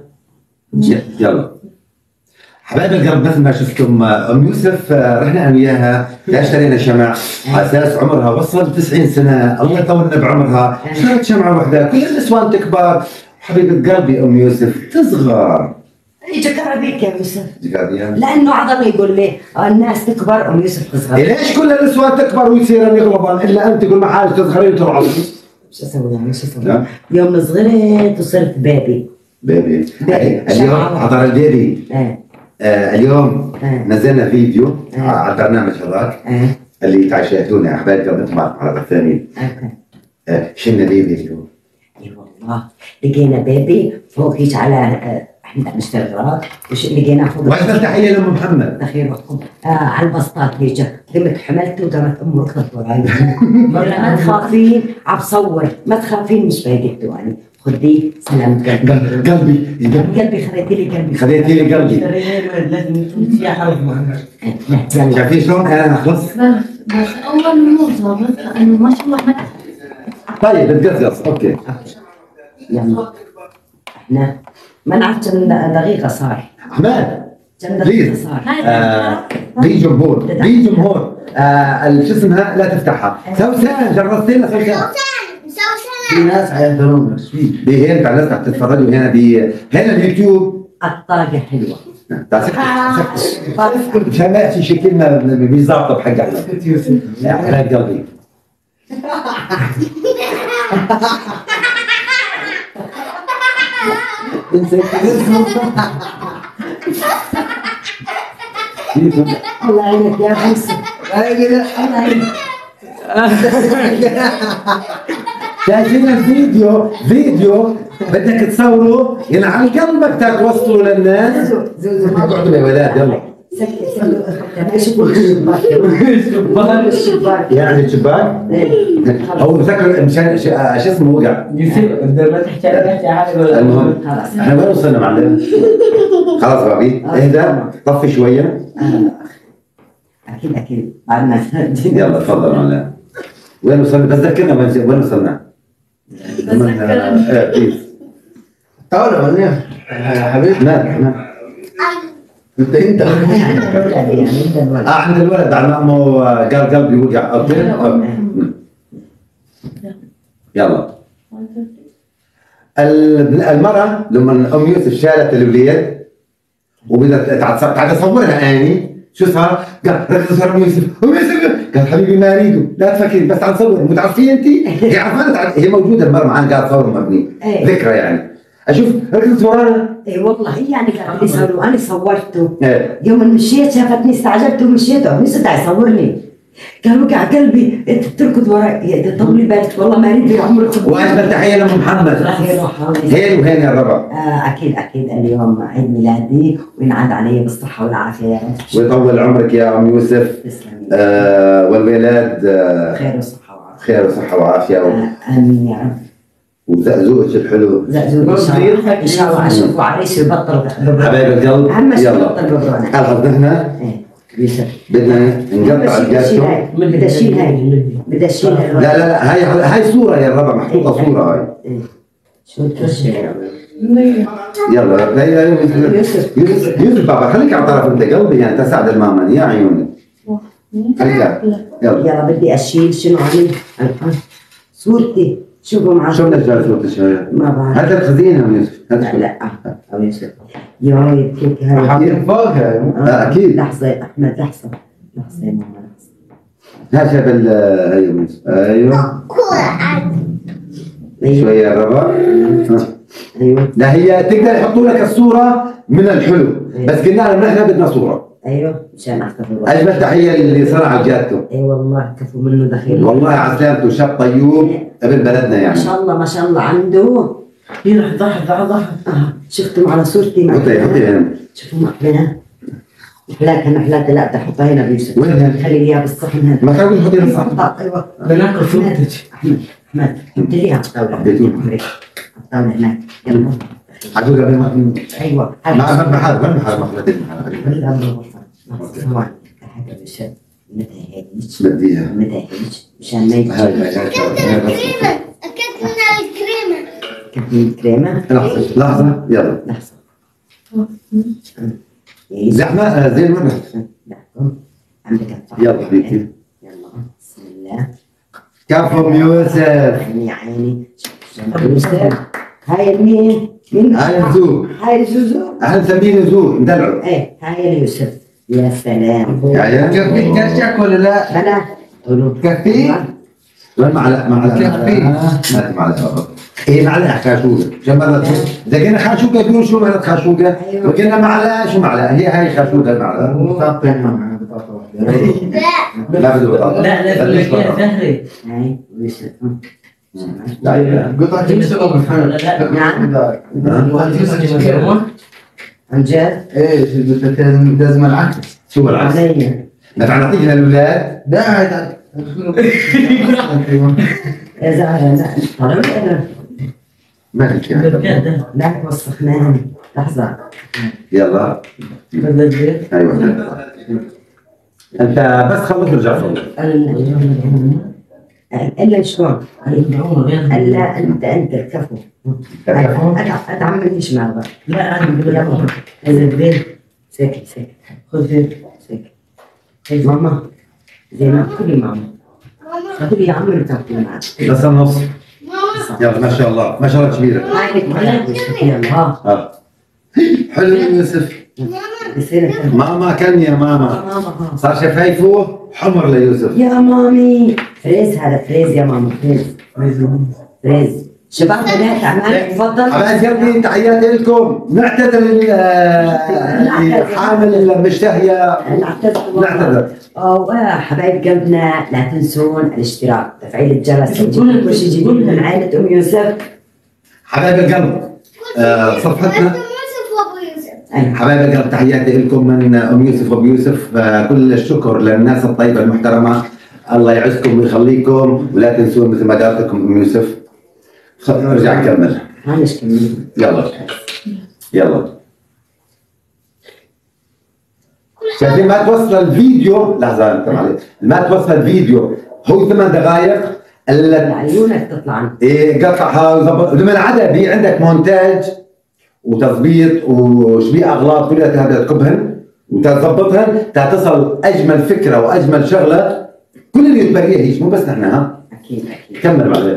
يلا حبايب القلب مثل ما شفتم ام يوسف رحنا انا وياها اشترينا شمع على اساس عمرها وصل 90 سنه. الله يطولنا بعمرها. اشتريت شمعه واحده كل النسوان تكبر. حبيبه قلبي ام يوسف تصغر. جكر بيك يا يوسف. جكر لانه عظمه يقول لي الناس تكبر ام يوسف تصغر. ليش كل النسوان تكبر ويصير يغلبن الا انت تقول ما حالك تصغرين وترعبي؟ شو اسوي يعني شو اسوي؟ يوم صغرت وصرت بيبي. بيبي اليوم حضر البيبي. اليوم نزلنا فيديو على البرنامج هذاك اللي تعشيتونا احبابي قبل انتم على الثاني. شلنا بيبي اليوم. اي والله لقينا بيبي فوق هيك على احنا نشتغل غراض لقينا فوق. واجبة تحية لأم محمد. تخيركم على البسطات هيك قمت حملت ودرت امه ركضت وراي. ما تخافين عم بصور ما تخافين مش بايدته يعني. خدي سلامة قلبي خذيتي لي قلبي. خذيتي لي قلبي. لازم يكون فيها حرف محمد. شايفين شلون انا خلص؟ بس اول نقطة بس انه ما شاء الله احنا طيب بتقصقص اوكي. يلا احنا ما نعرف كم دقيقة صار. احمد كم دقيقة صار. في جمهور في جمهور شو اسمها لا تفتحها. سوسن جربتي لنا سوسن. في ناس حيحضرون ايش في؟ هنا بعد الناس رح تتفرجوا هنا هنا اليوتيوب. الطاقة حلوة. مشان ما يحكي شي كلمة بيظبط بحق احمد. يا حبايب قلبي. الله يعينك يا خمسة. الله يعينك. شايفين الفيديو بدك تصوره ينعل قلبك توصلوا للناس. اقعدوا يا ولاد يلا. الشباك يعني الشباك هو مسكر مشان شو اسمه وقع. يصير بدل ما تحكي حاجه. المهم احنا وين وصلنا معلم؟ خلاص بابي اهدى طفي شويه. اكيد بعد ما يلا تفضل معلم. وين وصلنا؟ بس ذكرنا وين وصلنا؟ ايه بليز. تعالوا معلم حبيبي. نعم انت عند الولد على امه قال قلبي وقع. اوكي يلا. المرأة لما ام يوسف شالت الوليد وبدت تعال تصورها اني شو صار؟ قال ركز صار ام يوسف قال حبيبي ما اريده لا تفكري بس تعال نصور. متعرفين انت؟ هي عرفانة هي موجودة المرأة معانا قاعد تصور مبني ذكرى يعني. اشوف ركزت ورانا. اي والله يعني قالت لي صوروا وانا صورته. يوم مشيت شافتني استعجلت ومشيت ونسيت يصورني. قال وقع قلبي انت تركض وراي طولي بالك والله ما اريد يا عمري خذ واجمل تحيه لام محمد. هين وهين يا ربع. اكيد اليوم عيد ميلادي وينعاد علي بالصحه والعافيه يا رب. ويطول عمرك يا ام يوسف. تسلمي. والولاد خير وصحه وعافيه. خير وصحه وعافيه. امين يا رب. وزقزوقك الحلو. زقزوق ان شاء الله اشوفه عريس يبطل حبايب القلب. اهم شيء يبطل ببرونه. الحظ هنا بدنا نقطع الجاتو. بدي اشيل هاي. لا هاي صورة يا الربع محطوطة صورة هاي. شو التشير؟ يلا هي يوسف بابا خليك على طرف انت قلبي يعني تساعد الماما يا عيوني. خليك يلا بدي اشيل شنو عامل؟ صورتي شوفوا معي. شو بدك جاي صورتك؟ ما بعرف. هذا الخزينة يا يوسف. لا أو يوسف. يا ريت هاي. حاطين فوقها. أكيد. لحظة أحمد لحظة يا ماما لحظة. ها شايف هي يوسف. أيوه. شوية يا الربع. أيوه. لا هي تقدر يحطوا لك الصورة من الحلو بس قلنا لهم نحن بدنا صورة. ايوه مشان احتفظ. اجمل تحيه اللي صنع الجاتو. اي والله كفو منه دخيل. والله على سلامته شاب طيوب ابن بلدنا يعني. ما شاء الله عنده. لحظة شفتم على صورتي حطي هنا. شوفوا معنا محلات محلات. لا تحطها هنا بيوسف. وين خلي لي اياها بالصحن هنا. ما كان يقول حطي بالصحن. ايوه بناكل صورتك. احمد حط لي على الطاولة. على الطاولة هناك يلا. عدو قبل ما ايوه ما محل محلتين هذا بشد متى هيك بديها مشان ما يجي. أكلت الكريمة. لحظة يلا. لحظة. زحمة زين مرة. عندك يلا حبيبتي. يلا بسم الله. كفو يوسف. يا عيني يوسف. هاي مين؟ هاي الزور. هاي زوزو. احنا نسميه زور ندلعه. ايه هاي يوسف. يا سلام. كفيك كرشك ولا لا؟ بلا. كفيك؟ وين معلقة كفي. هات معلقة. ايه معلقة خاشوقة. عشان مرة إذا كنا خاشوقة بيقولوا شو معنى خاشوقة؟ وكنا معلقة شو معلقة؟ هي خاشوقة المعلقة. بطاطا لا بدو بطاطا. لا زهري. هاي يوسف. لا قطعة تمسك بالفعل. نعم. عن جد؟ ايش لازم العكس. شو العكس؟ علي. نفع نعطيها للأولاد؟ لا هاي يا زهرة لا طلعوا لنا. ما فيك يعني. لا وسخناها. لحظة. يلا. ايوه. انت بس خلص ورجع صلي. الا شلون؟ الا انت كفو. اتعملنيش مع بعض. لا انا يلا زين ساكت خذ ساكت. ماما زين كلي ماما. كلي يا عمي تاكلي معك. بس النص. يلا ما شاء الله ما شاء الله كبيرة. يلا. حلو يوسف. ماما كان يا ماما. صار شفايفه حمر ليوسف. يا مامي فريز هذا فريز يا ماما فريز. شباب بنات عمال تفضل. حبايب قلبي تحياتي لكم. نعتذر اللي حامل المشتهية. نعتذر. حبايب قلبنا لا تنسون الاشتراك تفعيل الجرس كل شيء جديد من عائلة أم يوسف. حبايب القلب صفحتنا حبايب القلب تحياتي لكم من ام يوسف وابو يوسف. كل الشكر للناس الطيبه المحترمه. الله يعزكم ويخليكم ولا تنسون مثل ما قالت لكم ام يوسف. نرجع نكمل. معلش كمل. يلا شايفين ما توصل الفيديو. لحظه انت معلش. ما توصل الفيديو هو 8 دقائق الا عيونك تطلع. ايه قطعها وظبط. لما عدا في عندك مونتاج وتظبيط وشبيه اغلاط كلها بدها تكبهن وتظبطهن تصل اجمل فكره واجمل شغله كل اللي يتبريها هيك مو بس نحن. اكيد كمل بعدين.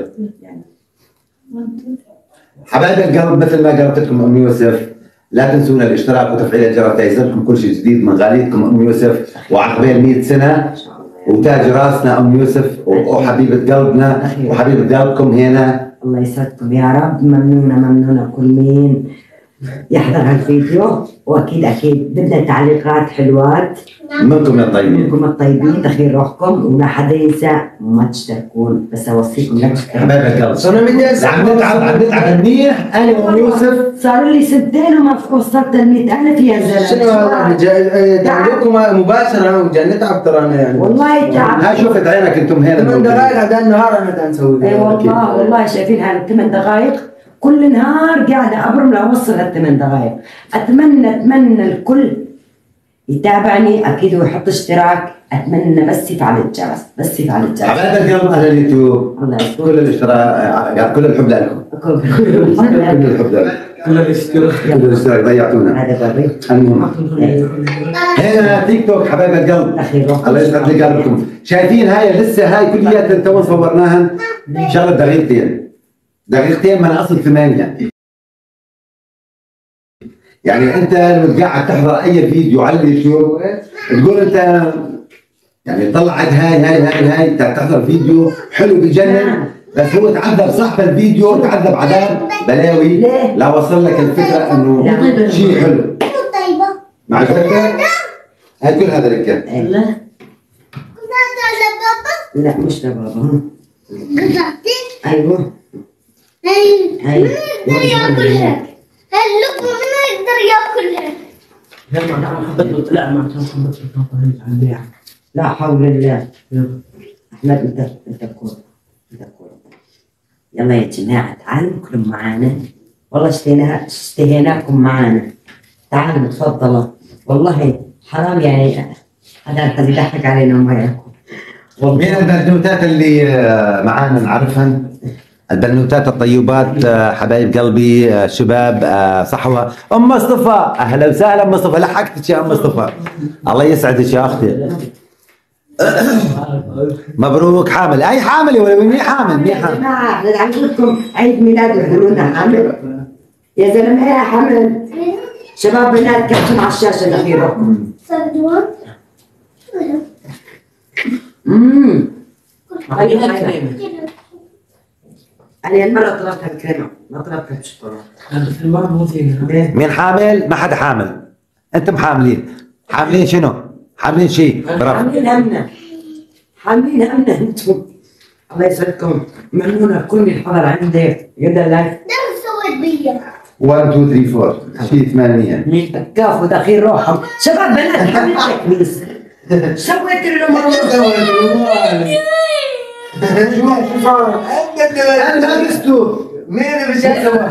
حبايب القلب مثل ما قالت لكم ام يوسف لا تنسونا الاشتراك وتفعيل الجرس ليصلكم كل شيء جديد من غاليتكم ام يوسف وعقبال 100 سنه وتاج راسنا ام يوسف وحبيبه قلبنا وحبيبه قلبكم هنا. الله يسعدكم يا رب. ممنونه كل مين يحضر هالفيديو، واكيد اكيد بدنا تعليقات حلوات منكم يا طيبين. منكم الطيبين، دخيل روحكم، ولا حدا ينسى ما تشتركون، بس اوصيكم لا تشتركوا. حبايب القلب انا بدي عم نتعب منيح انا ويوسف. صار لي سنتين وما وصلت ال 100,000 يا شنو زلمه. تعليقكم مباشرة وجاي نتعب ترى انا يعني والله تعب. هاي شوفت عينك انتم هنا 8 دقائق هذا النهار انا بدي نسوي اي والله والله شايفين هاي 8 دقائق كل نهار قاعده ابرم لاوصل هال8 دقائق. اتمنى الكل يتابعني اكيد ويحط اشتراك. اتمنى بس يفعل الجرس، بس يفعل الجرس. حبايب القلب اهل اليوتيوب، الله يسلمك. كل الاشتراك، كل الحب لكم. كل الحب لكم. كل الاشتراك ضيعتونا. هذا بري. المهم هنا تيك توك حبايب القلب، الله يسعد لي قلبكم. شايفين هاي لسه هاي كلياتها تو صورناها شغله دقيقتين من اصل 8. يعني انت لما قاعد تحضر اي فيديو على اليوتيوب تقول انت يعني طلعت هاي تحضر فيديو حلو بجنن، بس هو تعذب صاحب الفيديو، تعذب عذاب بلاوي لا وصل لك الفكره انه شيء حلو. طيبة مع الفكره هاي كل هذا الكلام. لا بابا لا مش لبابا. قطعتي ايوه هاي هاي ما يقدر ياكلها اللقمة ما يقدر ياكلها لا ما حبيت البيع. لا حول الله. احمد انت كور. يلا يا جماعه تعالوا كلوا معانا، والله اشتهيناكم معانا. تعالوا تفضلوا، والله حرام يعني هذا الحد يضحك علينا وما ياكل. مين البنوتات اللي معانا نعرفهن؟ البنوتات الطيبات حبايب قلبي شباب صحوه. ام مصطفى اهلا وسهلا. ام مصطفى لحقتك يا ام مصطفى، الله يسعدك يا اختي. مبروك حامل. اي حامل ولا مين حامل؟ يا جماعه احنا عم لكم عيد ميلاد يقولوا لنا حامل يا زلمه. يا حامل شباب بنات كابتن على الشاشه الاخيره. صدوان انا المره طلبتها بكريمه ما طلبتها بشوكولاته. مين حامل؟ ما حدا حامل. انتم حاملين. حاملين شنو؟ حاملين شيء. حاملين همنا انتم. الله يسعدكم. ممنونة الكل من الحضر عندك. يدا لايك. ده سويت بيا 1 2 3 4 شيء 800. كافو دخيل روحهم. شباب بنات حامل تكبيس. سويت لهم شو صار؟ انا ما قستو مين اللي مش سوا؟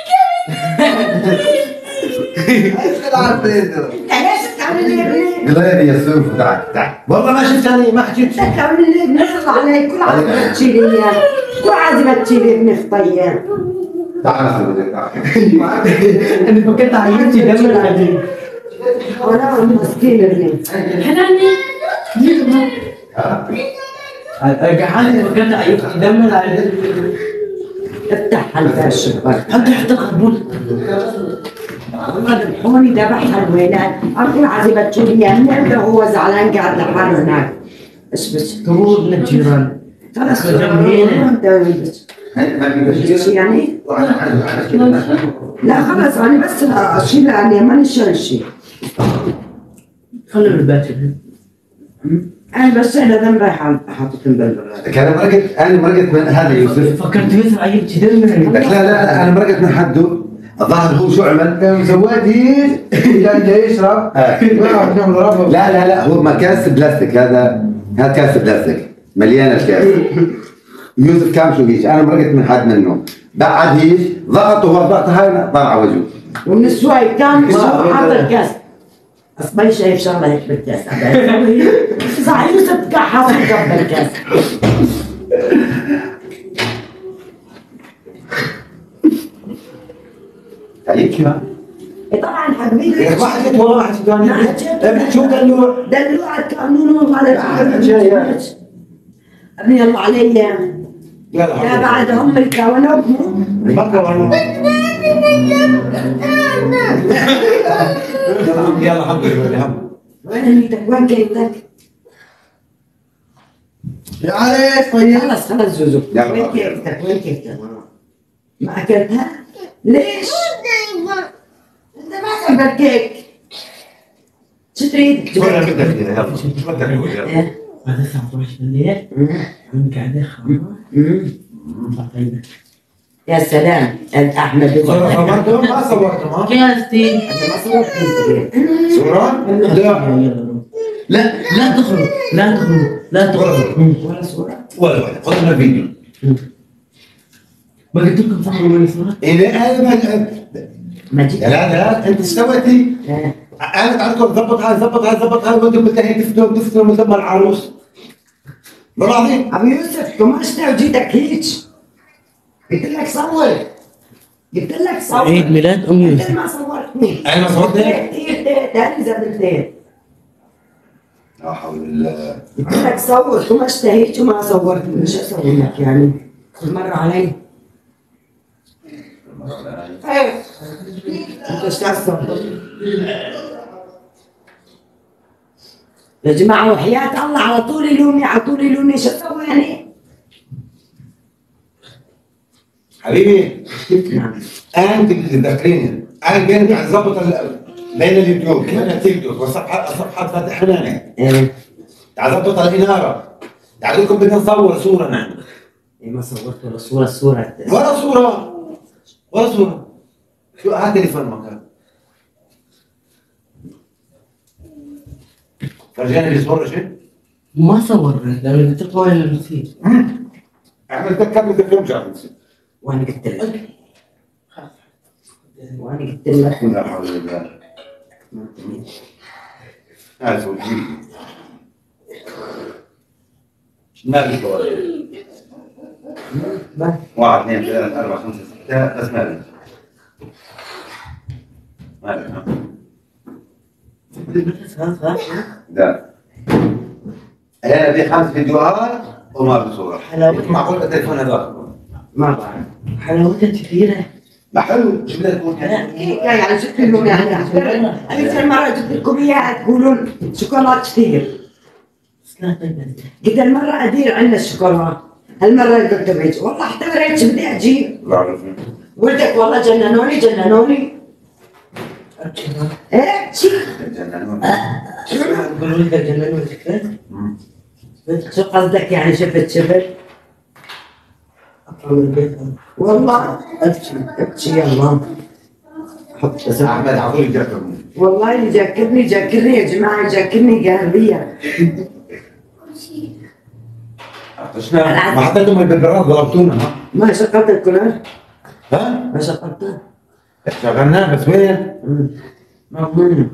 ايش العب بيده؟ ليش تعمل لي ابني؟ قليل يا سوف. تعال والله ما شفتني ما حكيت. تعمل لي ابني اطلع علي كل عازمة تشيلي اياه. كل عازمة تشيلي ابني خطيه. تعال انا فكرت عيطتي دم عليه. وانا مسكين ابني. رجعني فكرت عيطتي دم عليه. افتح حلقة الشباك. حتى الخربوط والله ذبحوني ذبحها الولاد. اكل عازمة تشيلي اياه. من هو زعلان قاعد لحاله هناك. بس طرود من الجيران. خلاص يعني لا خلاص انا بس اشيل يعني ماني شايل شيء. خلي الباتر. انا بس انا ذنب رايح حاططهم بالبراد. انا مرقت من هذا يوسف. فكرت يوسف عيبتي دم. لك لا انا مرقت من حده. الظاهر هو شو عمل؟ كان سويتي جاي يشرب. لا هو ما كاس بلاستيك. هذا كاس بلاستيك مليانه الكاس. يوسف كان شو هيك. انا مرقت من حد منه بعد هيك ضغط وضغط هاي طلع وجهه. ومن السواي كان حاط الكاس. اصبح شايف شغله هيك بالكاس. صح يوسف كان حاطط كف بالكاس. هيك طبعا حبيبي واحد والله واحد ثاني. شو دلوع القانون على ابني الله علي. يا بعد هم الكونوا يلا الحمد لله. وين نيتك؟ وين كيفتك؟ يا علي طيب. خلص زوزو. وين كيفتك؟ ما اكلتها؟ ليش؟ حبة كيك. شو تريد؟ شو بدك يلا شو بدك يلا. إيه. بعد الساعة 12 بالليل عم قاعدة خلاص طيبة. يا سلام احمد صورتهم ما صورتهم ها؟ كاستي ما صورت انت. صورة؟ لا لا تخرج لا تخرج لا تخرج ولا صورة. ولا خذ لنا فيديو. ما قلت لكم صوروا مني صورة؟ إذا أنا ما جيت. لا أنت سويتي إيه. أنا تعرفكم ضبط هاي وأنتم ملتهين تفتوا من ثم العروس. والله العظيم. ابو يوسف طمشنا وجيتك هيك. قلت لك صور. قلت لك صور. عيد ميلاد أم انت يوسف. ما صورتني. أنا ما صورتك؟ تاني زبلتين. لا حول الله. قلت لك صور طمشت هيك وما صورتني. مش اسوي لك يعني. كل مرة علي. ايه. انت ايش تعصب؟ يا جماعة وحياة الله على طول يلومني على طول يلومني شو اسوي يعني؟ حبيبي نعم. أنت تذكريني أنا كنت أظبط بين اليوتيوب بين التيك توك والصفحات فاتحنا ايه. أظبط الإنارة. تعال لكم بدنا نصور صورة نحن. إيه ما صورت ولا صورة ولا صورة شو هات تليفون مكان فرجاني اللي صور شيء ما صورنا لما قلت لكم وين المسير. احنا تذكرنا شغله وانا قلت لك. وانا قلت لك. لا حول الله. هذا سوي ما في صور. 1 2 3 4 5 6 بس ما في. ما في. لا. انا بدي 5 فيديوهات وما في صورة. حلاوة. معقول التليفون هذا؟ ما بعرف. حلاوتها كثيرة. ما حلو شو بدك تقول يعني شفت لهم يعني ألف المرة جبت لكم إياها تقولون شوكولات كثير. بس لا طيبة. قد المرة أدير عندنا الشوكولات. هالمرة قلت بيجي والله احتمريت بدي أجيب. لا عرفني. ولدك والله جننوني. إيه شي. يقولوا لك جنان وذكرت. شو قصدك يعني شفت؟ أطلع من البيت. والله ابكي يلا. حط احمد عطوني جاكم. والله اللي جاكرني يا جماعة جاكرني قلبية. ما حطيتهم البراد ضربتونا ها؟ ما شغلت الكلام. ها؟ ما شغلته. شغلناه بس وين؟ مضمون.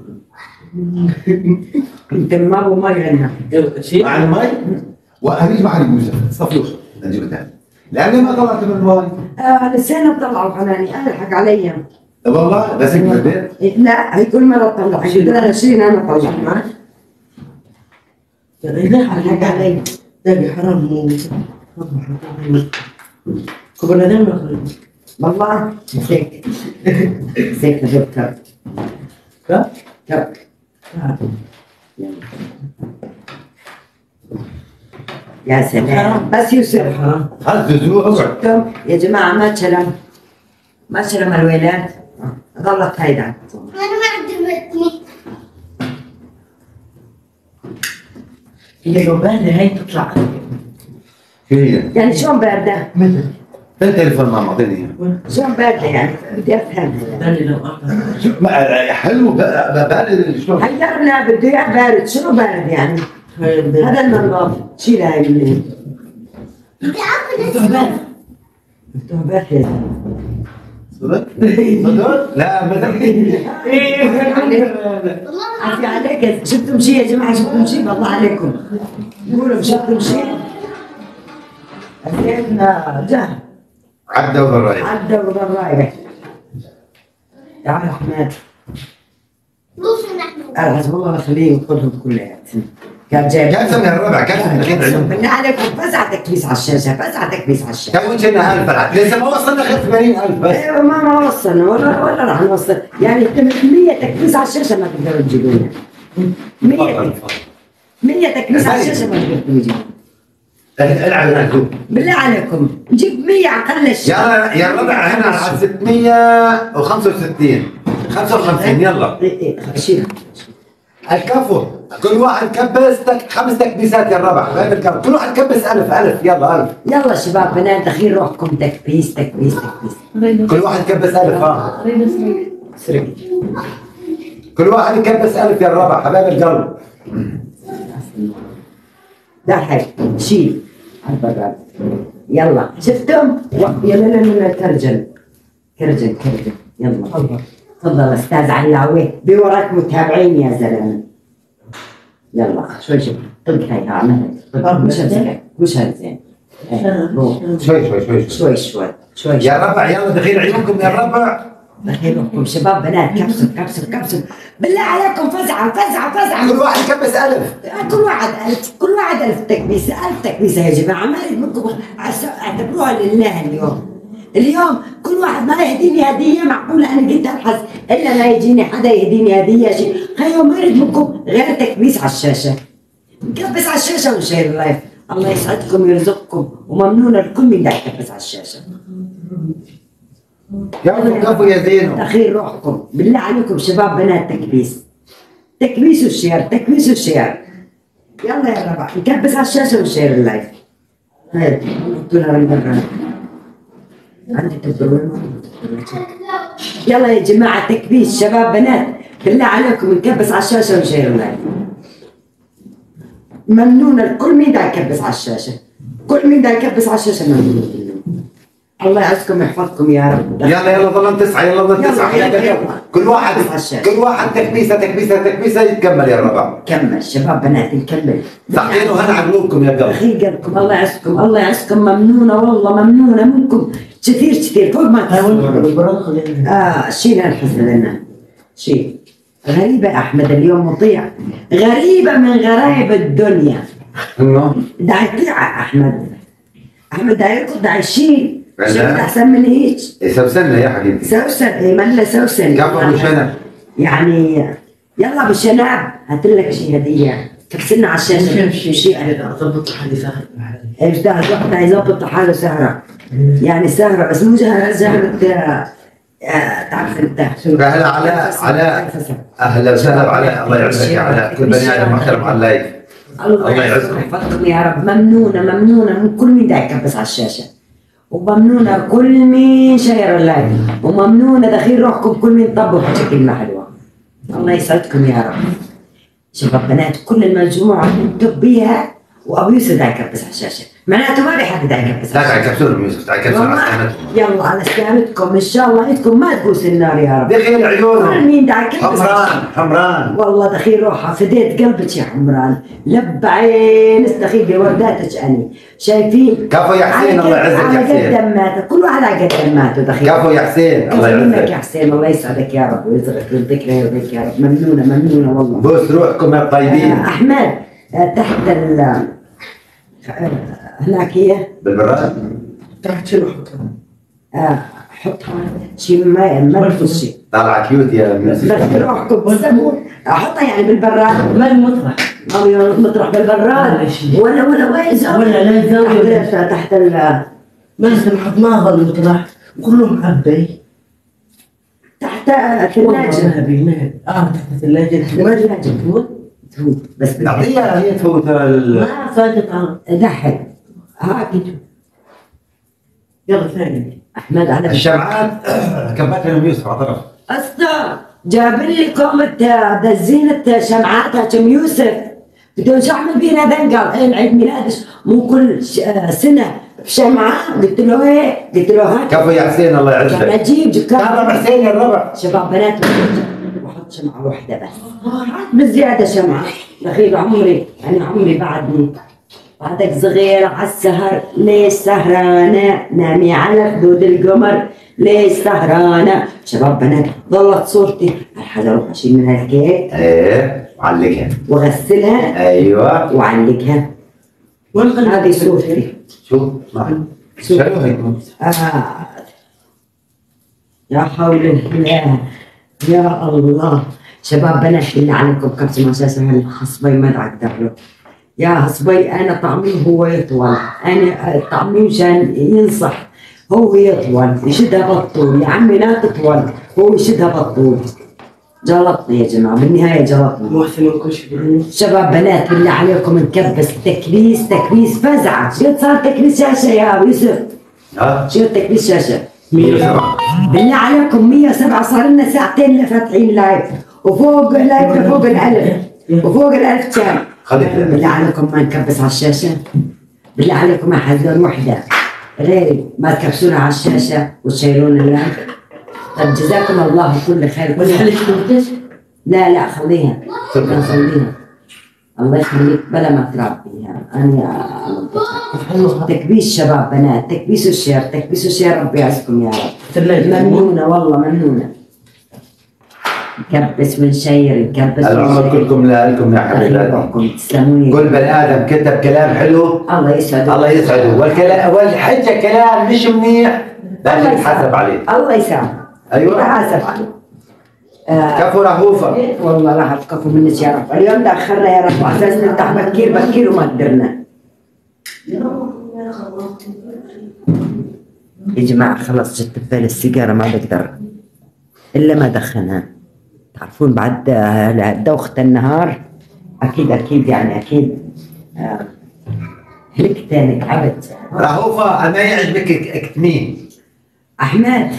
يمكن ما هو ما يغنى. شيء. مع المي وأريد مع يوسف صفلوش نجيب الثاني لأني ما طلعت من المي. نسينا نطلعوا حناني الحق علي. والله بس هيك بالبيت؟ لا هي كل مرة تطلع. لا 20 أنا طلع معك. لا الحق علي. ده حرام كبرنا دائما والله مسكت. مسكت دكتور. كب. يا سلام بس يوسف. هذا زوج اقعد. شفتم يا جماعة ما شلم الولاد. غلط هيدا. أنا ما عجبتني. هي لو باردة هاي تطلع. شو هي؟ يعني شلون باردة؟ مثل فين تليفون ماما اعطيني اياه. شلون باردة يعني بدي أفهم. بالي لو أقدر. حلو بارد شلون؟ حيرنا بده اياه بارد. شنو بارد يعني؟ هذا المنظف. شيل هاي اللي مفتوح بارد يا زلمة. صدق؟ لا ما عافية عليك. شفتم شيء يا جماعة؟ شفتم شيء بالله عليكم؟ قولوا شفتم شيء؟ زين جه عدى وضرايب. عدى وضرايب. تعال أحمد. بوسوا نحن. حسب الله يخليه ويخذهم كلياتهم. كان جايب كاسة من الربع كاسة. بالله عليكم فزع تكبيس على الشاشة. كم وجهنا 1000 لسه ما وصلنا غير 80,000 بس. ايوه ما وصلنا ولا راح نوصل يعني 100 تكبيس على الشاشة ما تقدروا تجيبونا. 100 تكبيس على الشاشة ما تقدروا تجيبونا. العب العب. بالله عليكم نجيب 100 اقل الشيء. يا الربع هنا على 665. 55 يلا. شيل. الكفو كل واحد كبس 5 تكبيسات يا الربع فاهم الكفو كل واحد كبس 1000 يلا 1000 يلا شباب بنات دخيل روحكم تكبيس تكبيس تكبيس. كل واحد كبس 1000 ها سرق. كل واحد يكبس 1000 يا الربع حبايب القلب. دحين شيل البراد. يلا شفتم؟ يلا لا لا لا كرجل كرجل يلا تفضل استاذ علاوي بوراك متابعين يا زلمه. يلا شوي طق هاي عملت مش هزين مش هزين. شوي يا الربع يلا دخيل عيونكم يا الربع. دخيلكم شباب بنات كبسوا بالله عليكم فزعه. كل واحد يكبس 1000 كل واحد 1000 تكبيسه 1000 تكبيسه يا جماعه ما منكم اعتبروها لله اليوم كل واحد ما يهديني هديه معقوله انا قلت ابحث الا ما يجيني حدا يهديني هديه شيء خيو ما يريد منكم غير تكبيس على الشاشه. نكبس على الشاشه ونشير اللايف. الله يسعدكم ويرزقكم وممنون الكل من دا يكبس على الشاشه. كفو يا زينو. دخيل روحكم بالله عليكم شباب بنات تكبيس والشير. يلا يا ربع نكبس على الشاشه ونشير اللايف. هاي قلت لها بالبراد عندي تبرون. يلا يا جماعه تكبيس شباب بنات بالله عليكم نكبس على الشاشه ونشير اللايف. ممنون الكل مين دا يكبس على الشاشه. كل مين دا يكبس على الشاشه ممنون. الله يعزكم ويحفظكم يا رب. يلا ظلم 9 يلا 9 كل واحد تكبيسه يتكمل يا الربع. كمل شباب بنات نكمل. صحيين وهنا على قلوبكم يا قلب. دخيل قلبكم الله يعزكم ممنونه والله ممنونه منكم كثير فوق ما تحسبون. شيل الحزن لنا شيل. غريبة أحمد اليوم مطيع غريبة من غرايب الدنيا. انه دا يطيع أحمد دا يركض دا يشيل. لا. شفت أحسن من هيك. سوسنة يا حبيبي. سوسن ملا سوسن. كفو بالشنب. يعني يلا بالشناب هات لك شيء هدية. كبسنا على الشاشة. شيء ضبط حالي سهر. ايش ده الواحد يظبط حاله سهرة. يعني سهرة بس مو زهرة تعرف انت. اهلا على اهلا وسهلا على الله يعزك يا علاء كل بني ادم محترم على اللايف. الله يعزكم ويحفظكم يا رب. ممنونة من كل مين دا يكبس على الشاشة. وممنونة كل مين شير اللايف. وممنونة دخيل روحكم كل مين طبوا كلمة حلوة. الله يسعدكم يا رب. شباب بنات كل المجموعة نكتب بيها وابو يوسف دا يكبس على الشاشة. معناته ما بحد دا يكبس لا تعكبسون يوسف تعكبسون على سلامتكم. يلا على سلامتكم ان شاء الله عيدكم ما تقوس النار يا رب. دخيل عيونهم. كل مين دا يكبس حمران والله دخيل روحها فديت قلبك يا حمران. لب عين دخيل بورداتك اني شايفين. كفو يا حسين الله يعزك يا حسين. على قد دماته كل واحد على قد دماته دخيل. كفو يا حسين الله يعزك يا حسين الله يسعدك يا رب ويرزقك ويرضيك ويرضيك يا رب. ممنونة والله. بوس روحكم يا الطيبين. احمد تحت هناك هي بالبراد تحت شنو حطها؟ حطها شيء ما تفوز شيء. طالعه كيوت يا يوسف. بس روحكم بالصابون احطها يعني بالبراد. ما المطرح مطرح بالبراد ولا وين ولا لا زاوية تحت ما نحط ما ظل المطرح كلهم عبي تحت الثلاجة. تحت الثلاجة. تفوت بس نعطيها هي تفوت ما فاتت دحين هاكي. يلا ثاني احمد على الشمعات كبت لهم يوسف على طرف. اسطى جاب لكم الزينة شمعات كم يوسف بدون شو اعمل بينا ذنقل عيد ميلادك مو كل سنة بشمعة. قلت له ايه؟ قلت له هات. كفو يا حسين الله يعزك. كان اجيب جكار. الربع حسين يا الربع. شباب بنات بحط شمعة واحدة بس. بالزيادة شمعة. دخيل عمري يعني عمري بعدك صغير على السهر ليش سهرانة نامي على خدود القمر ليش سهرانة. شباب بنات ظلت صورتي الحاجة اروح اشيل منها الكيك. ايه وعلقها واغسلها. ايوه وعلقها. هذه صورتي. شوف شنو هيكون؟ يا حول الله يا الله. شباب بنات بالله عليكم كبسوا ما اساسا الخصبي ما اقدر له يا حصبي. انا طعمي هو يطول. انا طعمي مشان ينصح هو يطول يشدها بالطول يا عمي لا تطول هو يشدها بالطول. جلطني يا جماعه، بالنهايه جلطني. مو احسن من كل شيء. شباب بنات بالله عليكم نكبس تكبيس فزعه. شو صار تكبيس شاشه يا ابو يوسف؟ ها شو تكبيس شاشه؟ 107 بالله عليكم 107 صار لنا ساعتين فاتحين لايف وفوق لايف فوق الألف وفوق الألف كم؟ خليك بالله عليكم ما نكبس على الشاشة. بالله عليكم ما حزون وحدة غيري ما تكبسونا على الشاشة وتشيلون اللايف. طيب جزاكم الله كل خير. لا خليها خليها الله يخليك بلا ما تربيها. انا تكبيس شباب بنات، تكبيسوا الشير، تكبيسوا الشير. ربي يعزكم يا رب. ممنونة والله ممنونة. نكبس ونشير نكبس العمر كلكم لكم يا حبيباتي. تسلموني. كل بني ادم كتب كلام حلو الله يسعده الله يسعده، والحجه كلام مش منيح لازم يتحاسب عليه. الله يسعده. ايوه يتحاسب عليه. كفو رهوفه. والله راح تكفوا منك يا رب. اليوم تاخرنا يا رب واساس نفتح بكير وما قدرنا. يا جماعه خلص جت ببالي السيجاره ما بقدر الا ما ادخنها. تعرفون بعد دوخة النهار اكيد يعني اكيد هلكت انا تعبت. رهوفه ما يعجبك كتمين احمد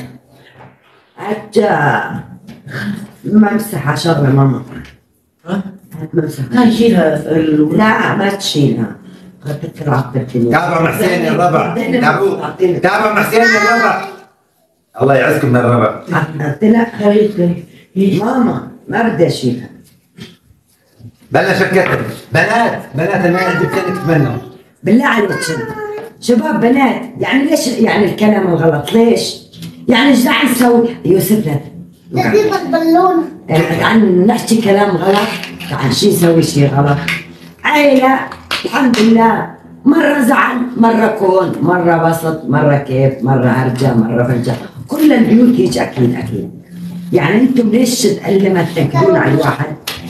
ما امسح على شر ماما. ممسح. لا شيلها. لا ما تشيلها. تلعب بالدنيا. تابع محسين الربع. تابع محسين الربع. الله يعزكم من الربع. لا ماما ما بدي اشيلها. بلا شكتك بنات ما يعجبك تتمنوا. بالله عليك شباب بنات يعني ليش يعني الكلام الغلط ليش؟ يعني ايش داعي نسوي؟ يوسف لا دقيقة بالون. عن نحكي كلام غلط عن شي نسوي شي غلط. عيلة الحمد لله مرة زعل مرة كون مرة بسط مرة كيف مرة هرجة مرة فرجة. كل البيوت هيك أكيد. يعني أنتم ليش لما تنكدون على الواحد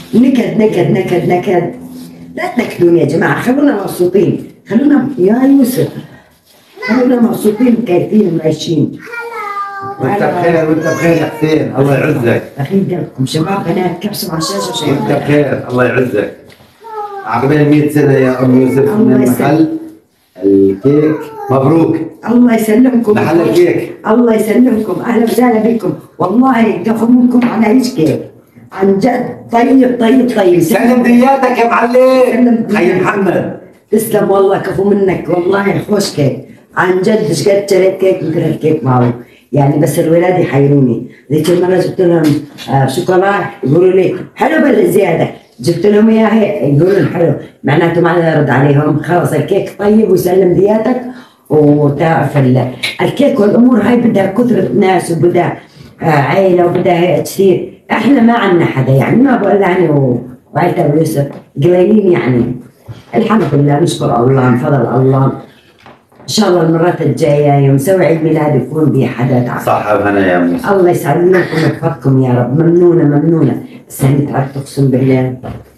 نكد لا تنكدون يا جماعة. خلونا مبسوطين خلونا يا يوسف خلونا مبسوطين كيفين ومعيشين. وانت بخير يا حسين الله يعزك. أخي قلبكم شباب بنات كبسوا على الشاشة شيء. وانت بخير الله يعزك. عقبال 100 سنة يا أم يوسف من محل الكيك. مبروك. الله يسلمكم. محل الكيك. الله يسلمكم أهلا وسهلا بكم. والله كفو منكم على عيش كيك عن جد. طيب سلم دياتك يا معلم. خي محمد تسلم والله كفو منك والله خوش كيك عن جد. شقد شريت كيك مثل الكيك معه يعني بس الولاد يحيروني. ذيك المرة جبت لهم شوكولا يقولوا لي حلو بالزيادة. جبت لهم اياه يقولون حلو معناته ما ارد عليهم. خلاص الكيك طيب وسلم دياتك. وتعرف الكيك والامور هاي بدها كثرة ناس وبدها عيلة وبدها كثير. احنا ما عندنا حدا يعني ما بقول يعني وعيلة ابو يوسف قليلين يعني. الحمد لله نشكر الله من فضل الله. ان شاء الله المرات الجايه يوم نسوي عيد ميلاد يكون بيه حدا. صحة وهنا يا موسى. الله يسعد لكم ويحفظكم يا رب. ممنونه بس انا تعبت اقسم بالله.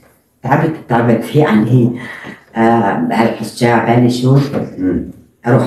تعبت يعني بهالحجاب يعني شو اروح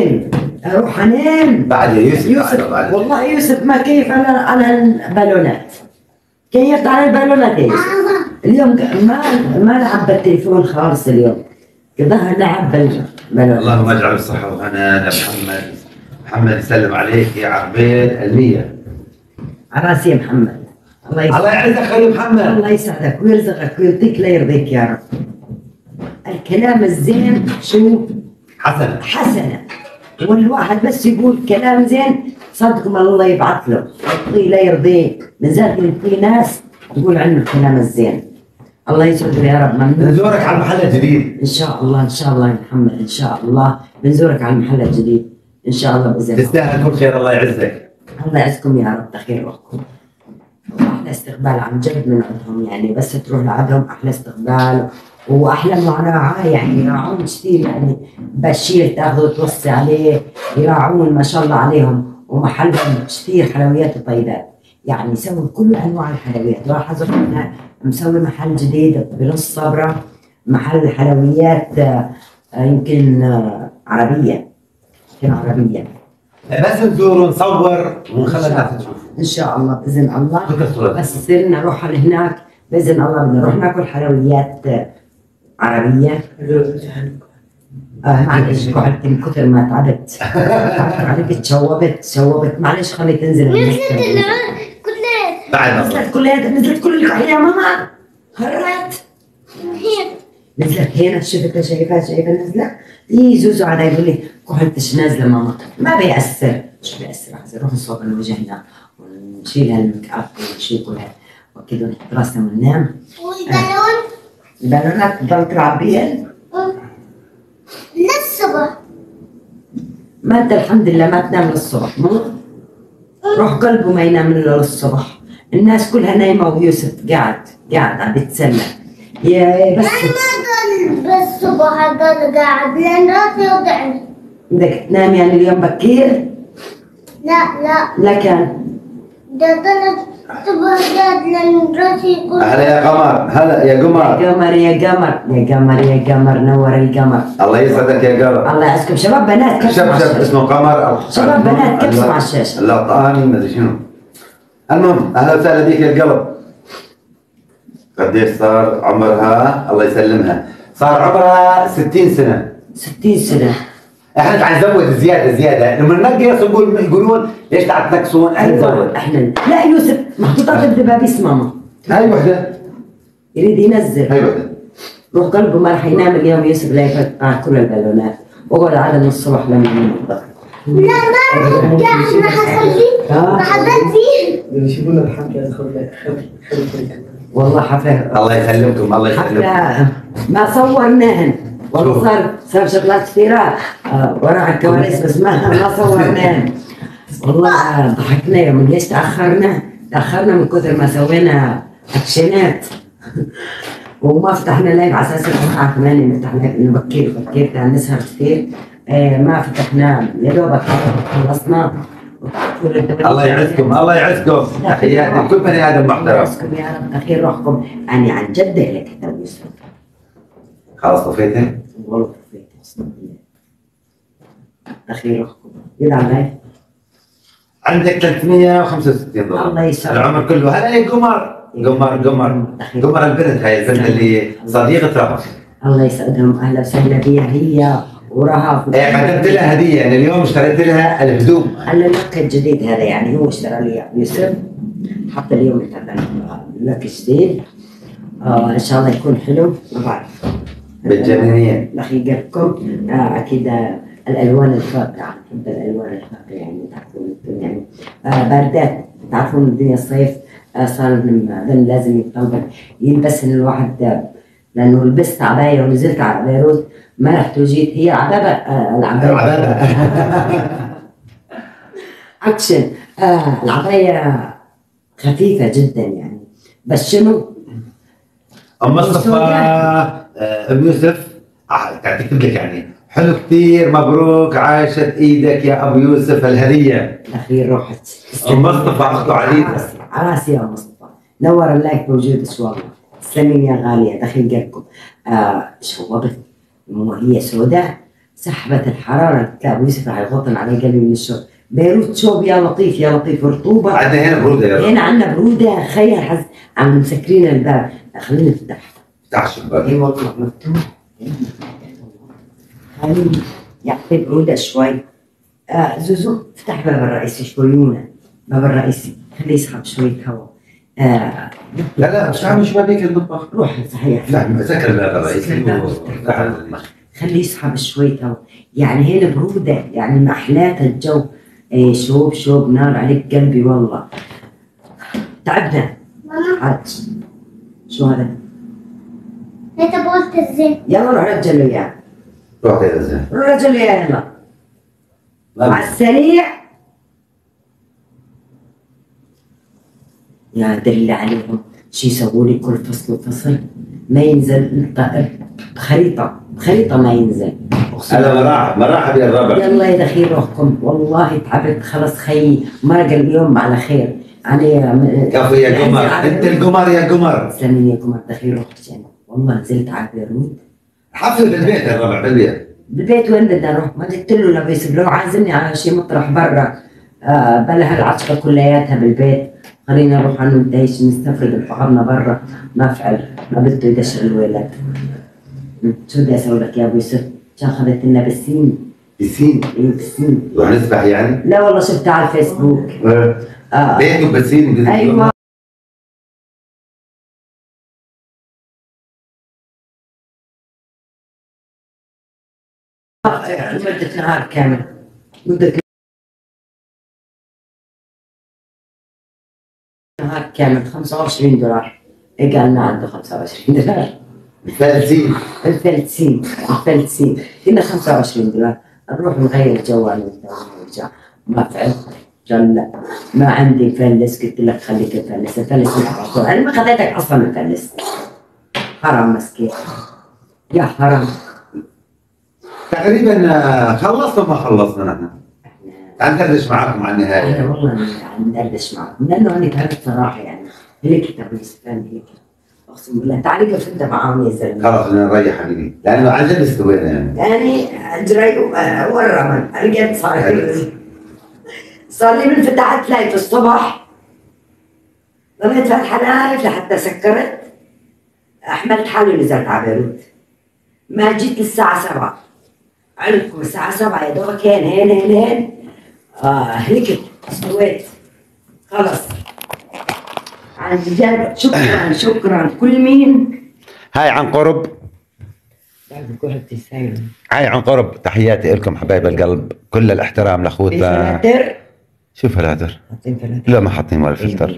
انام بعد يوسف والله يوسف ما كيف على البالونات. كيفت على البالونات يا يوسف. اليوم ما لعب بالتليفون خالص اليوم. ظهر لعب بالبالونات. اللهم اجعل الصحة وهنا محمد يسلم عليك يا عقبال 100. على راسي يا محمد. الله يعزك خلي محمد. الله يسعدك ويرزقك ويعطيك لا يرضيك يا رب. الكلام الزين شو؟ حسنة. والواحد بس يقول كلام زين صدقكم الله يبعث له يعطيه لا يرضيه. بالذات في ناس يقول عنه الكلام الزين. الله يسعدك يا رب. بنزورك على المحل الجديد ان شاء الله يا محمد. ان شاء الله بنزورك على المحل الجديد ان شاء الله باذن الله. تستاهل كل خير الله يعزك. الله يعزكم يا رب. تخير وقتكم. احلى استقبال عن جد من عندهم يعني بس تروح لعندهم احلى استقبال واحلى معاناه يعني. يراعون كثير يعني بشير تاخذه وتوصي عليه. يراعون ما شاء الله عليهم ومحلهم كثير حلويات وطيبات يعني يسوي كل انواع الحلويات. لاحظوا احنا مسوي محل جديد بنص صبرا محل حلويات يمكن عربيه. بس نزور ونصور ونخلي الناس تشوف. ان شاء الله باذن الله. خذ الصورة. بس صرنا نروح لهناك باذن الله، بدنا نروح ناكل حلويات عربيه. معلش قعدت من كثر ما تعبت. تعبت شوبت معلش خلي تنزل. نزلت كلها بعد نزلت كل يا ماما هرت. نزلت هنا شايفة نزلت. زوزو عاد يقول لي كحلتش نازلة ماما. ما بيأثر، مش بيأثر. نروح نصوب وجهنا ونشيل هالميك اب ونشيل كلها وكذا نحط راسنا وننام. والبالون البالونات تضل تلعب بيها للصبح. ما انت الحمد لله ما تنام للصبح. روح قلبه ما ينام الا للصبح. الناس كلها نايمة ويوسف قاعد عم يتسلى. يا بس ما ضل بالصبح ضل قاعد لأن راسي وجعني. بدك تنام يعني اليوم بكير؟ لا كان ده ضل الصبح قاعد لأن راسي يقول. هلا يا قمر، هلا يا قمر. يا قمر نور القمر. الله يسعدك يا قمر. الله يعزكم شباب بنات كبسوا مع شب الشاشة. اسمه قمر. شباب بنات كبسوا مع الشاشة. اللقطاني ما ادري شنو. المهم اهلا وسهلا بك يا القلب. قديش صار عمرها؟ الله يسلمها. صار عمرها 60 سنة. 60 سنة. احنا تعال نزود زيادة لما ننقص يقولون ليش تعال تنقصون؟ احنا نزود. احنا لا يوسف محطوطات الدبابيس ماما. هاي وحدة. يريد ينزل. هاي وحدة. روح قلبه ما راح ينام اليوم يوسف لا يفتح كل البالونات. وقعد عاد من الصبح لما ينام. لا ما رح احنا حخليه حضرت فيه. يجيبوا لنا الحكي خلي والله حفله الله يسلمكم الله يسلمكم. حفله ما صورناهن. والله صار شغلات كثيرة وراء الكواليس بس ما صورناهن. والله ضحكنا يوم ليش تأخرنا من كثر ما سوينا اكشنات. وما فتحنا لايف على اساس الساعة 8 نفتح لايف انه بكير كان نسهر كثير. ما فتحنا يا دوبك خلصنا. الله يعزكم تحياتي لكل بني ادم محترم. يعزكم يا رب اخير روحكم. يعني عن جد لك كتاب يوسف. خلاص طفيتي؟ والله طفيت اقسم بالله. اخير روحكم يلعب لايف. عندك 365 دولار. الله يسعدك. العمر كله. هلا يا قمر البنت، هاي البنت اللي صديقة رهف. الله يسعدهم اهلا وسهلا بها هي ورهف. ايه قدمت لها هدية يعني اليوم اشتريت لها الهدوم. هلا اللوك الجديد هذا يعني هو اشترى لي يوسف. حط اليوم هذا اللوك الجديد. ان شاء الله يكون حلو. ما بعرف بالجنينية. اخي قلبكم اكيد الالوان الفاقعه. نحب الالوان الفاقعه يعني تعرفون يعني باردات. تعرفون الدنيا الصيف صار لازم يتطلب يلبس الواحد. لانه لبست عبايه ونزلت على بيروت ما رحت وجيت. هي العبايه اكشن. العبايه خفيفه جدا يعني بس شنو. ام مصطفى ام يوسف قاعد تكتب لك يعني حلو كثير مبروك عاشت ايدك يا ابو يوسف الهديه. الاخير رحت. ام مصطفى اخته عليها. عراسي يا مصطفى نور اللايك موجود والله. تسلمين يا غاليه دخيل قلبكم. شوبت هي سوداء سحبت الحراره. ابو يوسف راح يغطن على قلبي من الشوب. بيروت شوب يا لطيف رطوبه. عندنا هنا بروده يا رب. هنا عندنا بروده خير عم مسكرين الباب. خلينا نفتح. افتح الشباك. اي والله مفتوح. خلينا يعطي برودة شوي. زوزو افتح باب الرئيسي شويونه. باب الرئيسي خليه يسحب شوية هواء. لا مش عامل شبابيك المطبخ. روح صحيح. لا سكر الباب الرئيسي. خليه يسحب شوية هواء. يعني هنا برودة يعني محلات الجو. شوب نار عليك قلبي والله. تعبنا. عاد شو هذا؟ انت قلت الزين. يلا روح رجلوا اياه. روح يا زين. رجلوا اياه يلا. مع السريع. يا دل عليهم شو يسووا لي كل فصل وفصل ما ينزل. خريطة ما ينزل. مراحب يا الربع. يلا يا دخيل روحكم والله تعبت خلص. خيي مرق اليوم على خير. يعني كفو يا قمر انت القمر يا قمر. تسلمين يا قمر دخيل روحك. والله نزلت على بيروت. حفل بالبيت يا الربع بالبيت. بالبيت وين بدنا نروح؟ ما قلت له لو يسيب له عازمني على شي مطرح برا. بلا هالعشرة كلياتها بالبيت. خلينا نروح عنه ندهش نستفرد بفقرنا برا. ما فعل، ما بده يدش الولد. شو بدي اسوي لك يا ابو يوسف؟ عشان اخذت لنا بالسين. بسين؟ ايه بالسين. نروح نسبح يعني؟ لا والله شفتها على الفيسبوك. بيتكم بسين؟ ايوه. مدة نهار كامل. مدة نهار كامل 25 دولار. إيه قالنا عنده 25 دولار. مفلسين. مفلسين. كنا 25 دولار. نروح نغير جو أنا ونرجع. ما فعلت. قال لا ما عندي مفلس. قلت لك خليك مفلس. مفلس أنا ما خليتك أصلا مفلس. حرام مسكين. يا حرام. تقريبا خلصنا ما خلصنا نحن. تعال ندردش معاكم على النهاية. أنا والله ندردش معكم لأنه أنا تعبت صراحة يعني. هيك كتاب الإسلام هيك. أقسم بالله تعالي قف أنت معاهم يا زلمة. خلاص بدنا نريح حبيبي لأنه عن جد استوينا يعني. يعني أجري والرمل القد صار لي من فتحت لايف الصبح. ضليت فاتحة لايف لحتى سكرت. أحملت حالي ونزلت على بيروت. ما جيت الساعة 7. علمكم الساعة 7 يا دوبك هين هيك استويت خلص. عن جد شكرا كل مين. هاي عن قرب. هاي عن قرب تحياتي لكم حبايب القلب. كل الاحترام لاخوتنا. شو فلاتر؟ لا ما حاطين ولا فلتر.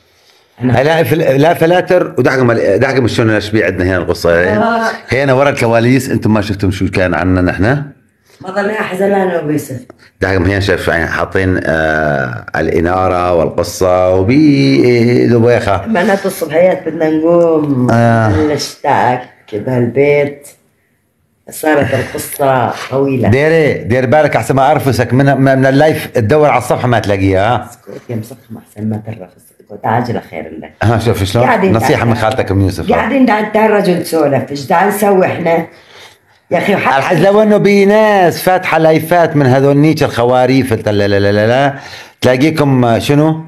لا فلاتر ودعقم شلون الاشبيع عندنا هنا القصه. هنا ورا الكواليس انتم ما شفتم شو كان عنا نحن. ما ضلنا حزلانه وبيسف. دعقم هنا شايف يعني حاطين الاناره والقصه وبدويخه. معناته الصبحيات بدنا نقوم نشتاق بهالبيت. صارت القصه طويله. دير بالك احسن ما ارفسك من اللايف تدور على الصفحه ما تلاقيها. اسكت يا مسخم احسن ما ترفس. عاجل خير لك. شوف شلون نصيحه من خالتك ام يوسف. قاعدين تعال رجل تسولف. ايش تعال نسوي احنا يا اخي؟ الحج لو انه بناس فاتحه لايفات من هذول نيتش الخواريف لا تلاقيكم شنو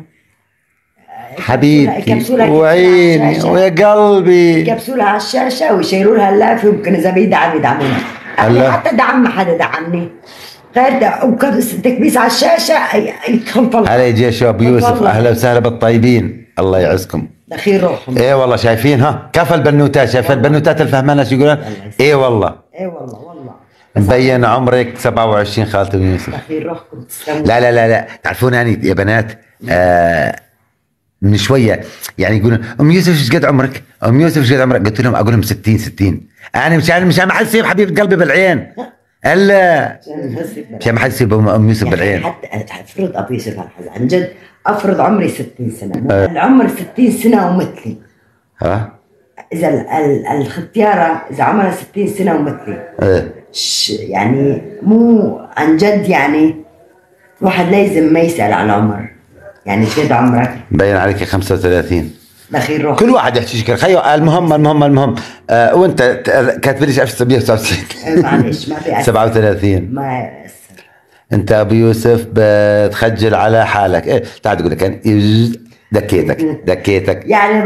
حبيبتي وعيني ويا قلبي يكبسوا على الشاشه ويشيلوا لها اللايف. يمكن اذا يدعمونا. حتى دعم ما حدا دعمني غير وكبس تكبيس على الشاشه يدخل طلع. علي جيش ابو يوسف. اهلا وسهلا بالطيبين. الله يعزكم. دخيل روحهم. ايه والله شايفين كفى البنوتات. شايف البنوتات الفهمانه شو يقولون. ايه والله مبين عمرك 27 خالتي ام يوسف. دخيل روحكم. لا تعرفون يعني يا بنات من شويه يعني يقولون ام يوسف ايش قد عمرك؟ ام يوسف ايش قد عمرك؟ قلت لهم اقول لهم 60. انا مش ما حد يصيب حبيبه قلبي بالعين. الا مش ما حد يصيب ام يوسف بالعين. حتى افرض ابو يوسف عن جد افرض عمري 60 سنه. العمر 60 سنه ومثلي. اذا الختياره اذا عمرها 60 سنه ومثلي. يعني مو عن جد يعني الواحد لازم ما يسال عن العمر. يعني قد عمرك؟ مبين عليك 35. دخيل روح. كل واحد يحكي شكل. خيو المهم وانت كاتب لي 1997. معلش ما في 37. ما يأثر. انت ابو يوسف بتخجل على حالك. ايه تعال تقول لك دكيتك يعني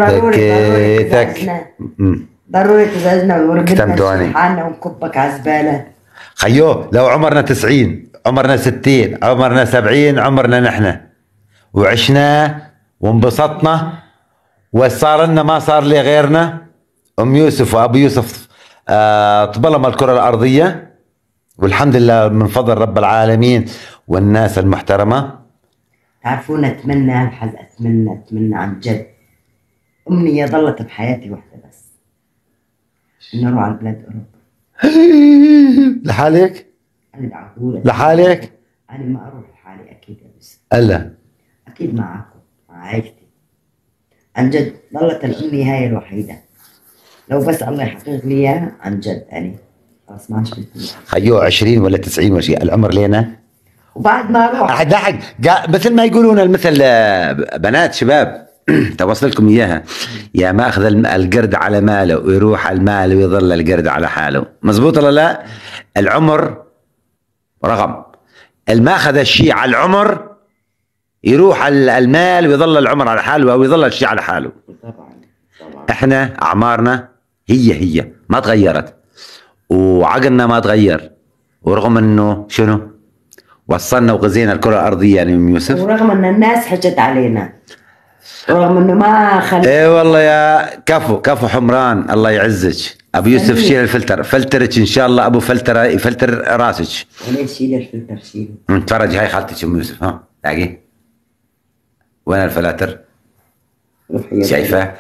ضروري تزعجنا ونربطنا حالنا ونكبك على الزباله. خيو لو عمرنا 90 عمرنا 60 عمرنا 70 عمرنا نحن وعشنا وانبسطنا وصار لنا ما صار لي غيرنا. ام يوسف وابو يوسف طبلهم الكره الارضيه والحمد لله من فضل رب العالمين والناس المحترمه. تعرفون اتمنى اتمنى عن جد امنيه ظلت بحياتي واحده بس اني اروح على بلاد اوروبا. لحالك؟ انا دعوه لحالك؟ انا ما اروح لحالي اكيد يا بس. الا اكيد معكم مع عائلتي. عن جد ظلت الامنيه هاي الوحيده. لو بس الله يحقق لي اياها عن جد يعني خلاص ما عادش بدي. خيو 20 ولا 90 ولا شيء العمر لينا. وبعد ما اروح احد مثل ما يقولون المثل بنات شباب توصل لكم اياها. يا ما اخذ القرد على ماله ويروح على المال ويظل القرد على حاله. مزبوط ولا لا؟ العمر رقم. ما اخذ الشيء على العمر يروح المال ويظل العمر على حاله او يظل الشيء على حاله. طبعا طبعا. احنا اعمارنا هي ما تغيرت، وعقلنا ما تغير، ورغم انه شنو وصلنا وغزينا الكره الارضيه يعني ام يوسف. ورغم ان الناس حجت علينا، رغم انه ما خلي. اي والله يا كفو حمران الله يعزك. ابو يوسف شيل الفلتر، فلترك ان شاء الله ابو فلتر يفلتر راسك. وليش شيل الفلتر شيل؟ تفرج هاي خالتك ام يوسف، ها تلاقي وين الفلاتر؟ شايفه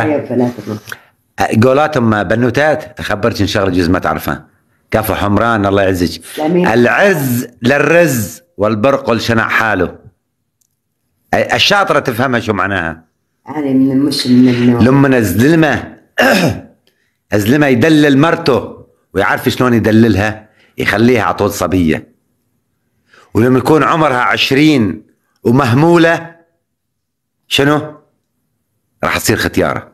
قولاتهم بنوتات. اخبرك ان شغله جزء ما تعرفها. كفو حمران الله يعزك. العز للرز والبرق لشنع حاله. الشاطره تفهمها شو معناها. يعني مش من النوع. لما الزلمه يدلل مرته ويعرف شلون يدللها، يخليها على طول صبيه. ولما يكون عمرها 20 ومهموله شنو؟ راح تصير ختياره.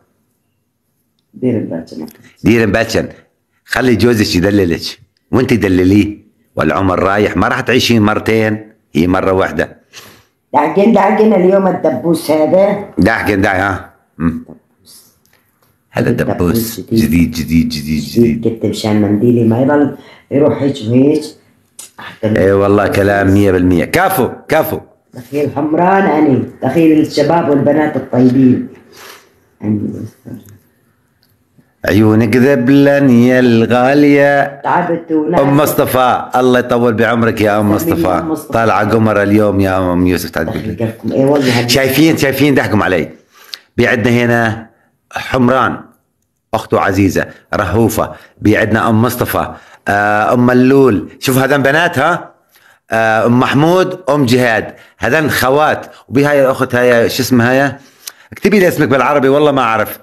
دير مبالشن. خلي جوزك يدللك وانت دلليه، والعمر رايح ما راح تعيشين مرتين، هي مره واحده. دعقن اليوم الدبوس هذا. دعقن ها. هذا دبوس جديد. كتب مشان منديلي ما يضل يروح هيك وهيك. اي والله كلام 100%. كفو. دخيل حمران أني، دخيل الشباب والبنات الطيبين. عيونك ذبلن يا الغالية. تعبت أم مصطفى الله يطول بعمرك يا أم مصطفى. طالعة قمر اليوم يا أم يوسف. تعبت. شايفين ضحكم علي. بيعدنا هنا حمران أخته عزيزة، رهوفة، بيعدنا أم مصطفى، أم ملول. شوف هذن بنات ها. أم محمود، أم جهاد، هذن خوات. وبهاي الأخت هاي شو اسمها هاي؟ اكتبي لي اسمك بالعربي والله ما أعرف.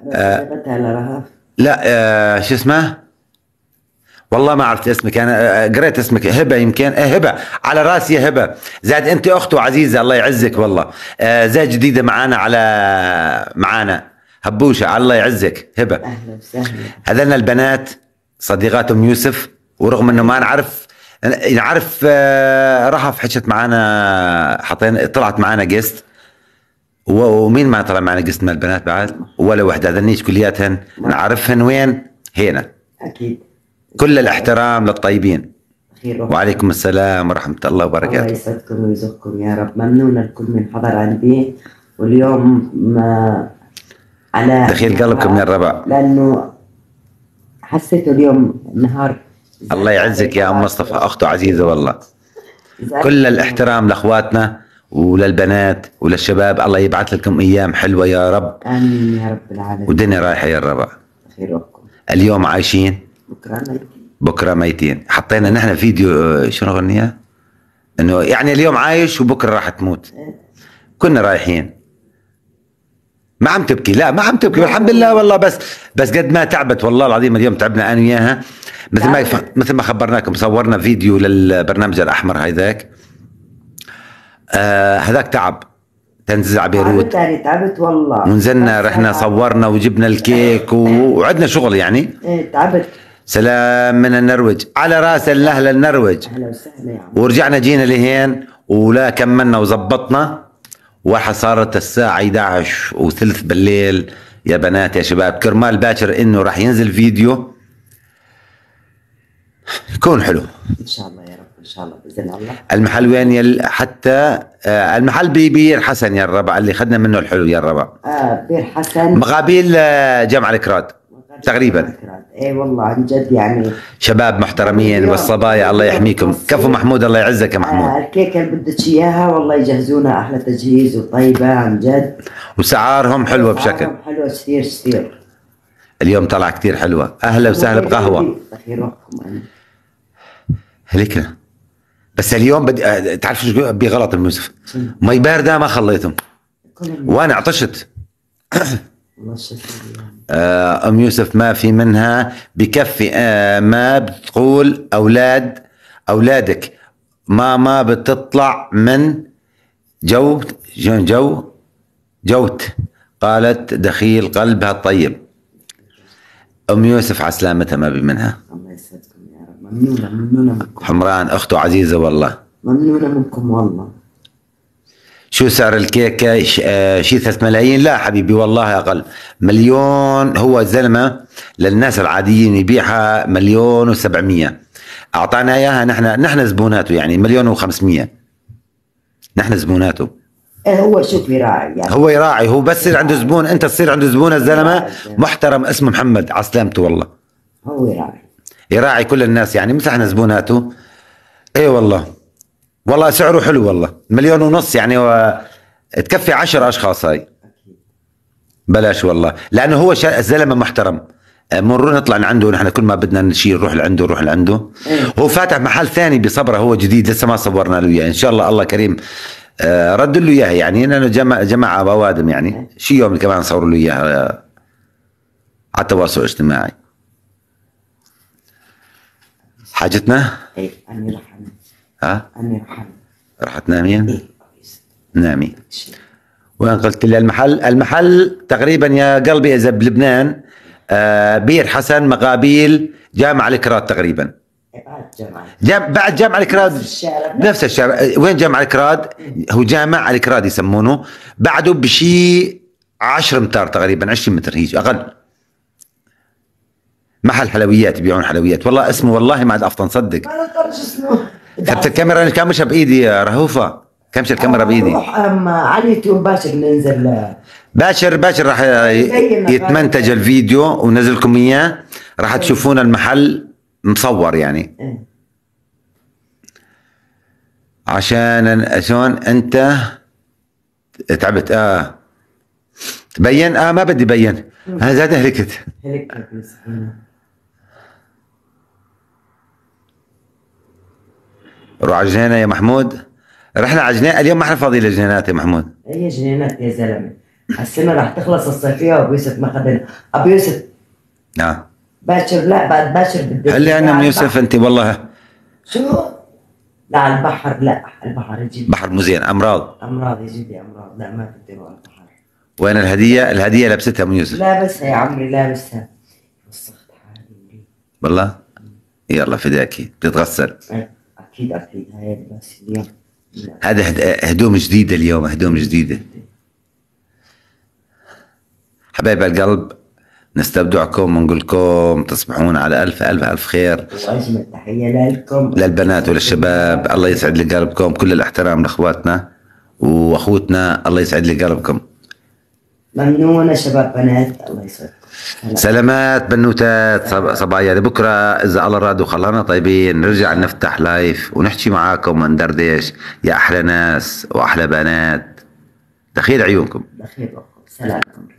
لا شو اسمه؟ والله ما عرفت اسمك انا. قريت اسمك هبه يمكن. هبه على راسي يا هبه. زاد انت اخته عزيزه الله يعزك والله. زاد جديده معانا هبوشه الله يعزك هبه. اهلا وسهلا. هذلنا البنات صديقات ام يوسف، ورغم انه ما نعرف رهف حكت معانا، طلعت معانا جيست. ومين ما طلع معنا قسم من البنات بعد ولا وحده. هذنيش كلياتهن نعرفهن وين هنا. اكيد. كل الاحترام للطيبين. وعليكم السلام ورحمه الله وبركاته. الله يسعدكم ويرزقكم يا رب. ممنون الكل من حضر عندي، واليوم ما على دخيل قلبكم يا الربع، لانه حسيته اليوم نهار. الله يعزك يا ام مصطفى اخته عزيزه والله. كل الاحترام لاخواتنا وللبنات وللشباب. الله يبعث لكم ايام حلوه يا رب. امين يا رب العالمين. والدنيا رايحه يا الربع. خيركم. اليوم عايشين بكره ميتين. حطينا نحن فيديو شنو غنيها انه يعني اليوم عايش وبكره راح تموت. كنا رايحين. ما عم تبكي، لا ما عم تبكي الحمد لله والله. بس قد ما تعبت والله العظيم. اليوم تعبنا انا وياها مثل ما خبرناكم. صورنا فيديو للبرنامج الاحمر هذاك. هذاك تعب. تنزع بيروت. تعبت والله. ونزلنا رحنا صورنا وجبنا الكيك وعدنا شغل يعني. تعبت. سلام من النرويج على راس الاهل النرويج. اهلا وسهلا يا عم. ورجعنا جينا لهين ولا كملنا وزبطنا. صارت الساعة 11:03 بالليل يا بنات يا شباب. كرمال باكر انه راح ينزل فيديو يكون حلو ان شاء الله يا رب. ان شاء الله باذن الله. المحل وين حتى المحل ببير حسن يا الربع اللي خدنا منه الحلو يا الربع. بير حسن مقابل جامع الكراد تقريبا. اي والله عن جد يعني شباب محترمين والصبايا الله يحميكم. كفو محمود الله يعزك يا محمود. الكيكه اللي بدك اياها والله يجهزونا احلى تجهيز وطيبه عن جد. وسعارهم حلوه بشكل. حلوه كثير. اليوم طلع كثير حلوه. اهلا وسهلا بقهوه. هليك بس اليوم بدي تعرف شو بغلط الموسف. مي بارده ما خليتهم وانا عطشت. ام يوسف ما في منها بكفي. ما بتقول اولادك ما بتطلع من جوت. قالت دخيل قلبها الطيب. ام يوسف على سلامتها ما بي منها. الله يسعدكم يا رب. ممنونه منكم. حمران اخته عزيزه والله. ممنونه منكم والله. شو سعر الكيكة؟ شي 3 ملايين؟ لا حبيبي والله أقل، 1,000,000. هو زلمة للناس العاديين يبيعها 1,700,000. أعطانا إياها نحن زبوناته، يعني 1,500,000. نحن زبوناته. هو شوف يراعي يعني. هو يراعي، هو بس يصير عنده زبون، أنت تصير عنده زبون. الزلمة محترم اسمه محمد، على سلامته والله. هو يراعي. يراعي كل الناس يعني، مثل احنا زبوناته. اي والله سعره حلو والله، 1,500,000 يعني تكفي 10 اشخاص هاي. بلاش والله، لانه هو الزلمه محترم. مرور نطلع لعنده نحن، كل ما بدنا شيء نروح لعنده. هو فاتح محل ثاني بصبرة، هو جديد لسه ما صورنا له اياه، ان شاء الله كريم رد له اياه يعني، انه جمع بوادم يعني، شي يوم كمان نصور له اياها على التواصل الاجتماعي. حاجتنا؟ ايه أنا رح أنام. ها؟ أنا رح أنام. راح تنامين؟ إيه. نامي. وين قلت لي المحل تقريبا يا قلبي اذا بلبنان بير حسن مقابيل جامع الكراد تقريبا. بعد جامع الكراد نفس الشارع. وين جامع الكراد؟ هو جامع الكراد يسمونه، بعده بشي 10 امتار تقريبا، 20 متر هيك اقل. محل حلويات، يبيعون حلويات. والله اسمه والله ما عاد افطن صدق. ما نقدرش اسمه. خدت الكاميرا كامشها بايدي يا رهوفه، كامشه الكاميرا بايدي. روح على اليوتيوب باشر ننزل. باشر راح يتمنتج الفيديو ونزلكم اياه، راح تشوفون المحل مصور يعني. عشان انت تعبت. تبين. ما بدي بين، هذا هلكت. روح على الجنينة يا محمود. رحنا على الجنينة اليوم، ما احنا فاضيين للجنينات يا محمود. هي جنينات يا زلمه، السنه راح تخلص الصيفيه وابو يوسف ما خذنا. ابو يوسف باكر، لا بعد باكر بدي هل عندنا ابو يوسف انت والله. شو؟ لا على البحر، لا البحر يجيب بحر مو زين، امراض يجيب لي امراض. لا ما بدي اروح على البحر. وين الهديه لابستها ابو يوسف؟ لابسها يا عمي، لابسها. وسخت حالي والله. يلا فداكي بتتغسل. اكيد هاي بس اليوم. هذا هدوم جديده اليوم، هدوم جديده. حبايب القلب، نستودعكم ونقول لكم تصبحون على ألف خير. واجمل تحيه لكم، للبنات وللشباب. الله يسعد لي قلبكم، كل الاحترام لاخواتنا واخوتنا، الله يسعد لي قلبكم. ممنونه شباب بنات، الله يسعدكم. سلامات بنوتات صبايا. بكره اذا الله راد وخلانا طيبين نرجع نفتح لايف ونحكي معاكم وندردش يا احلى ناس واحلى بنات. دخيل عيونكم. دخيل سلامكم.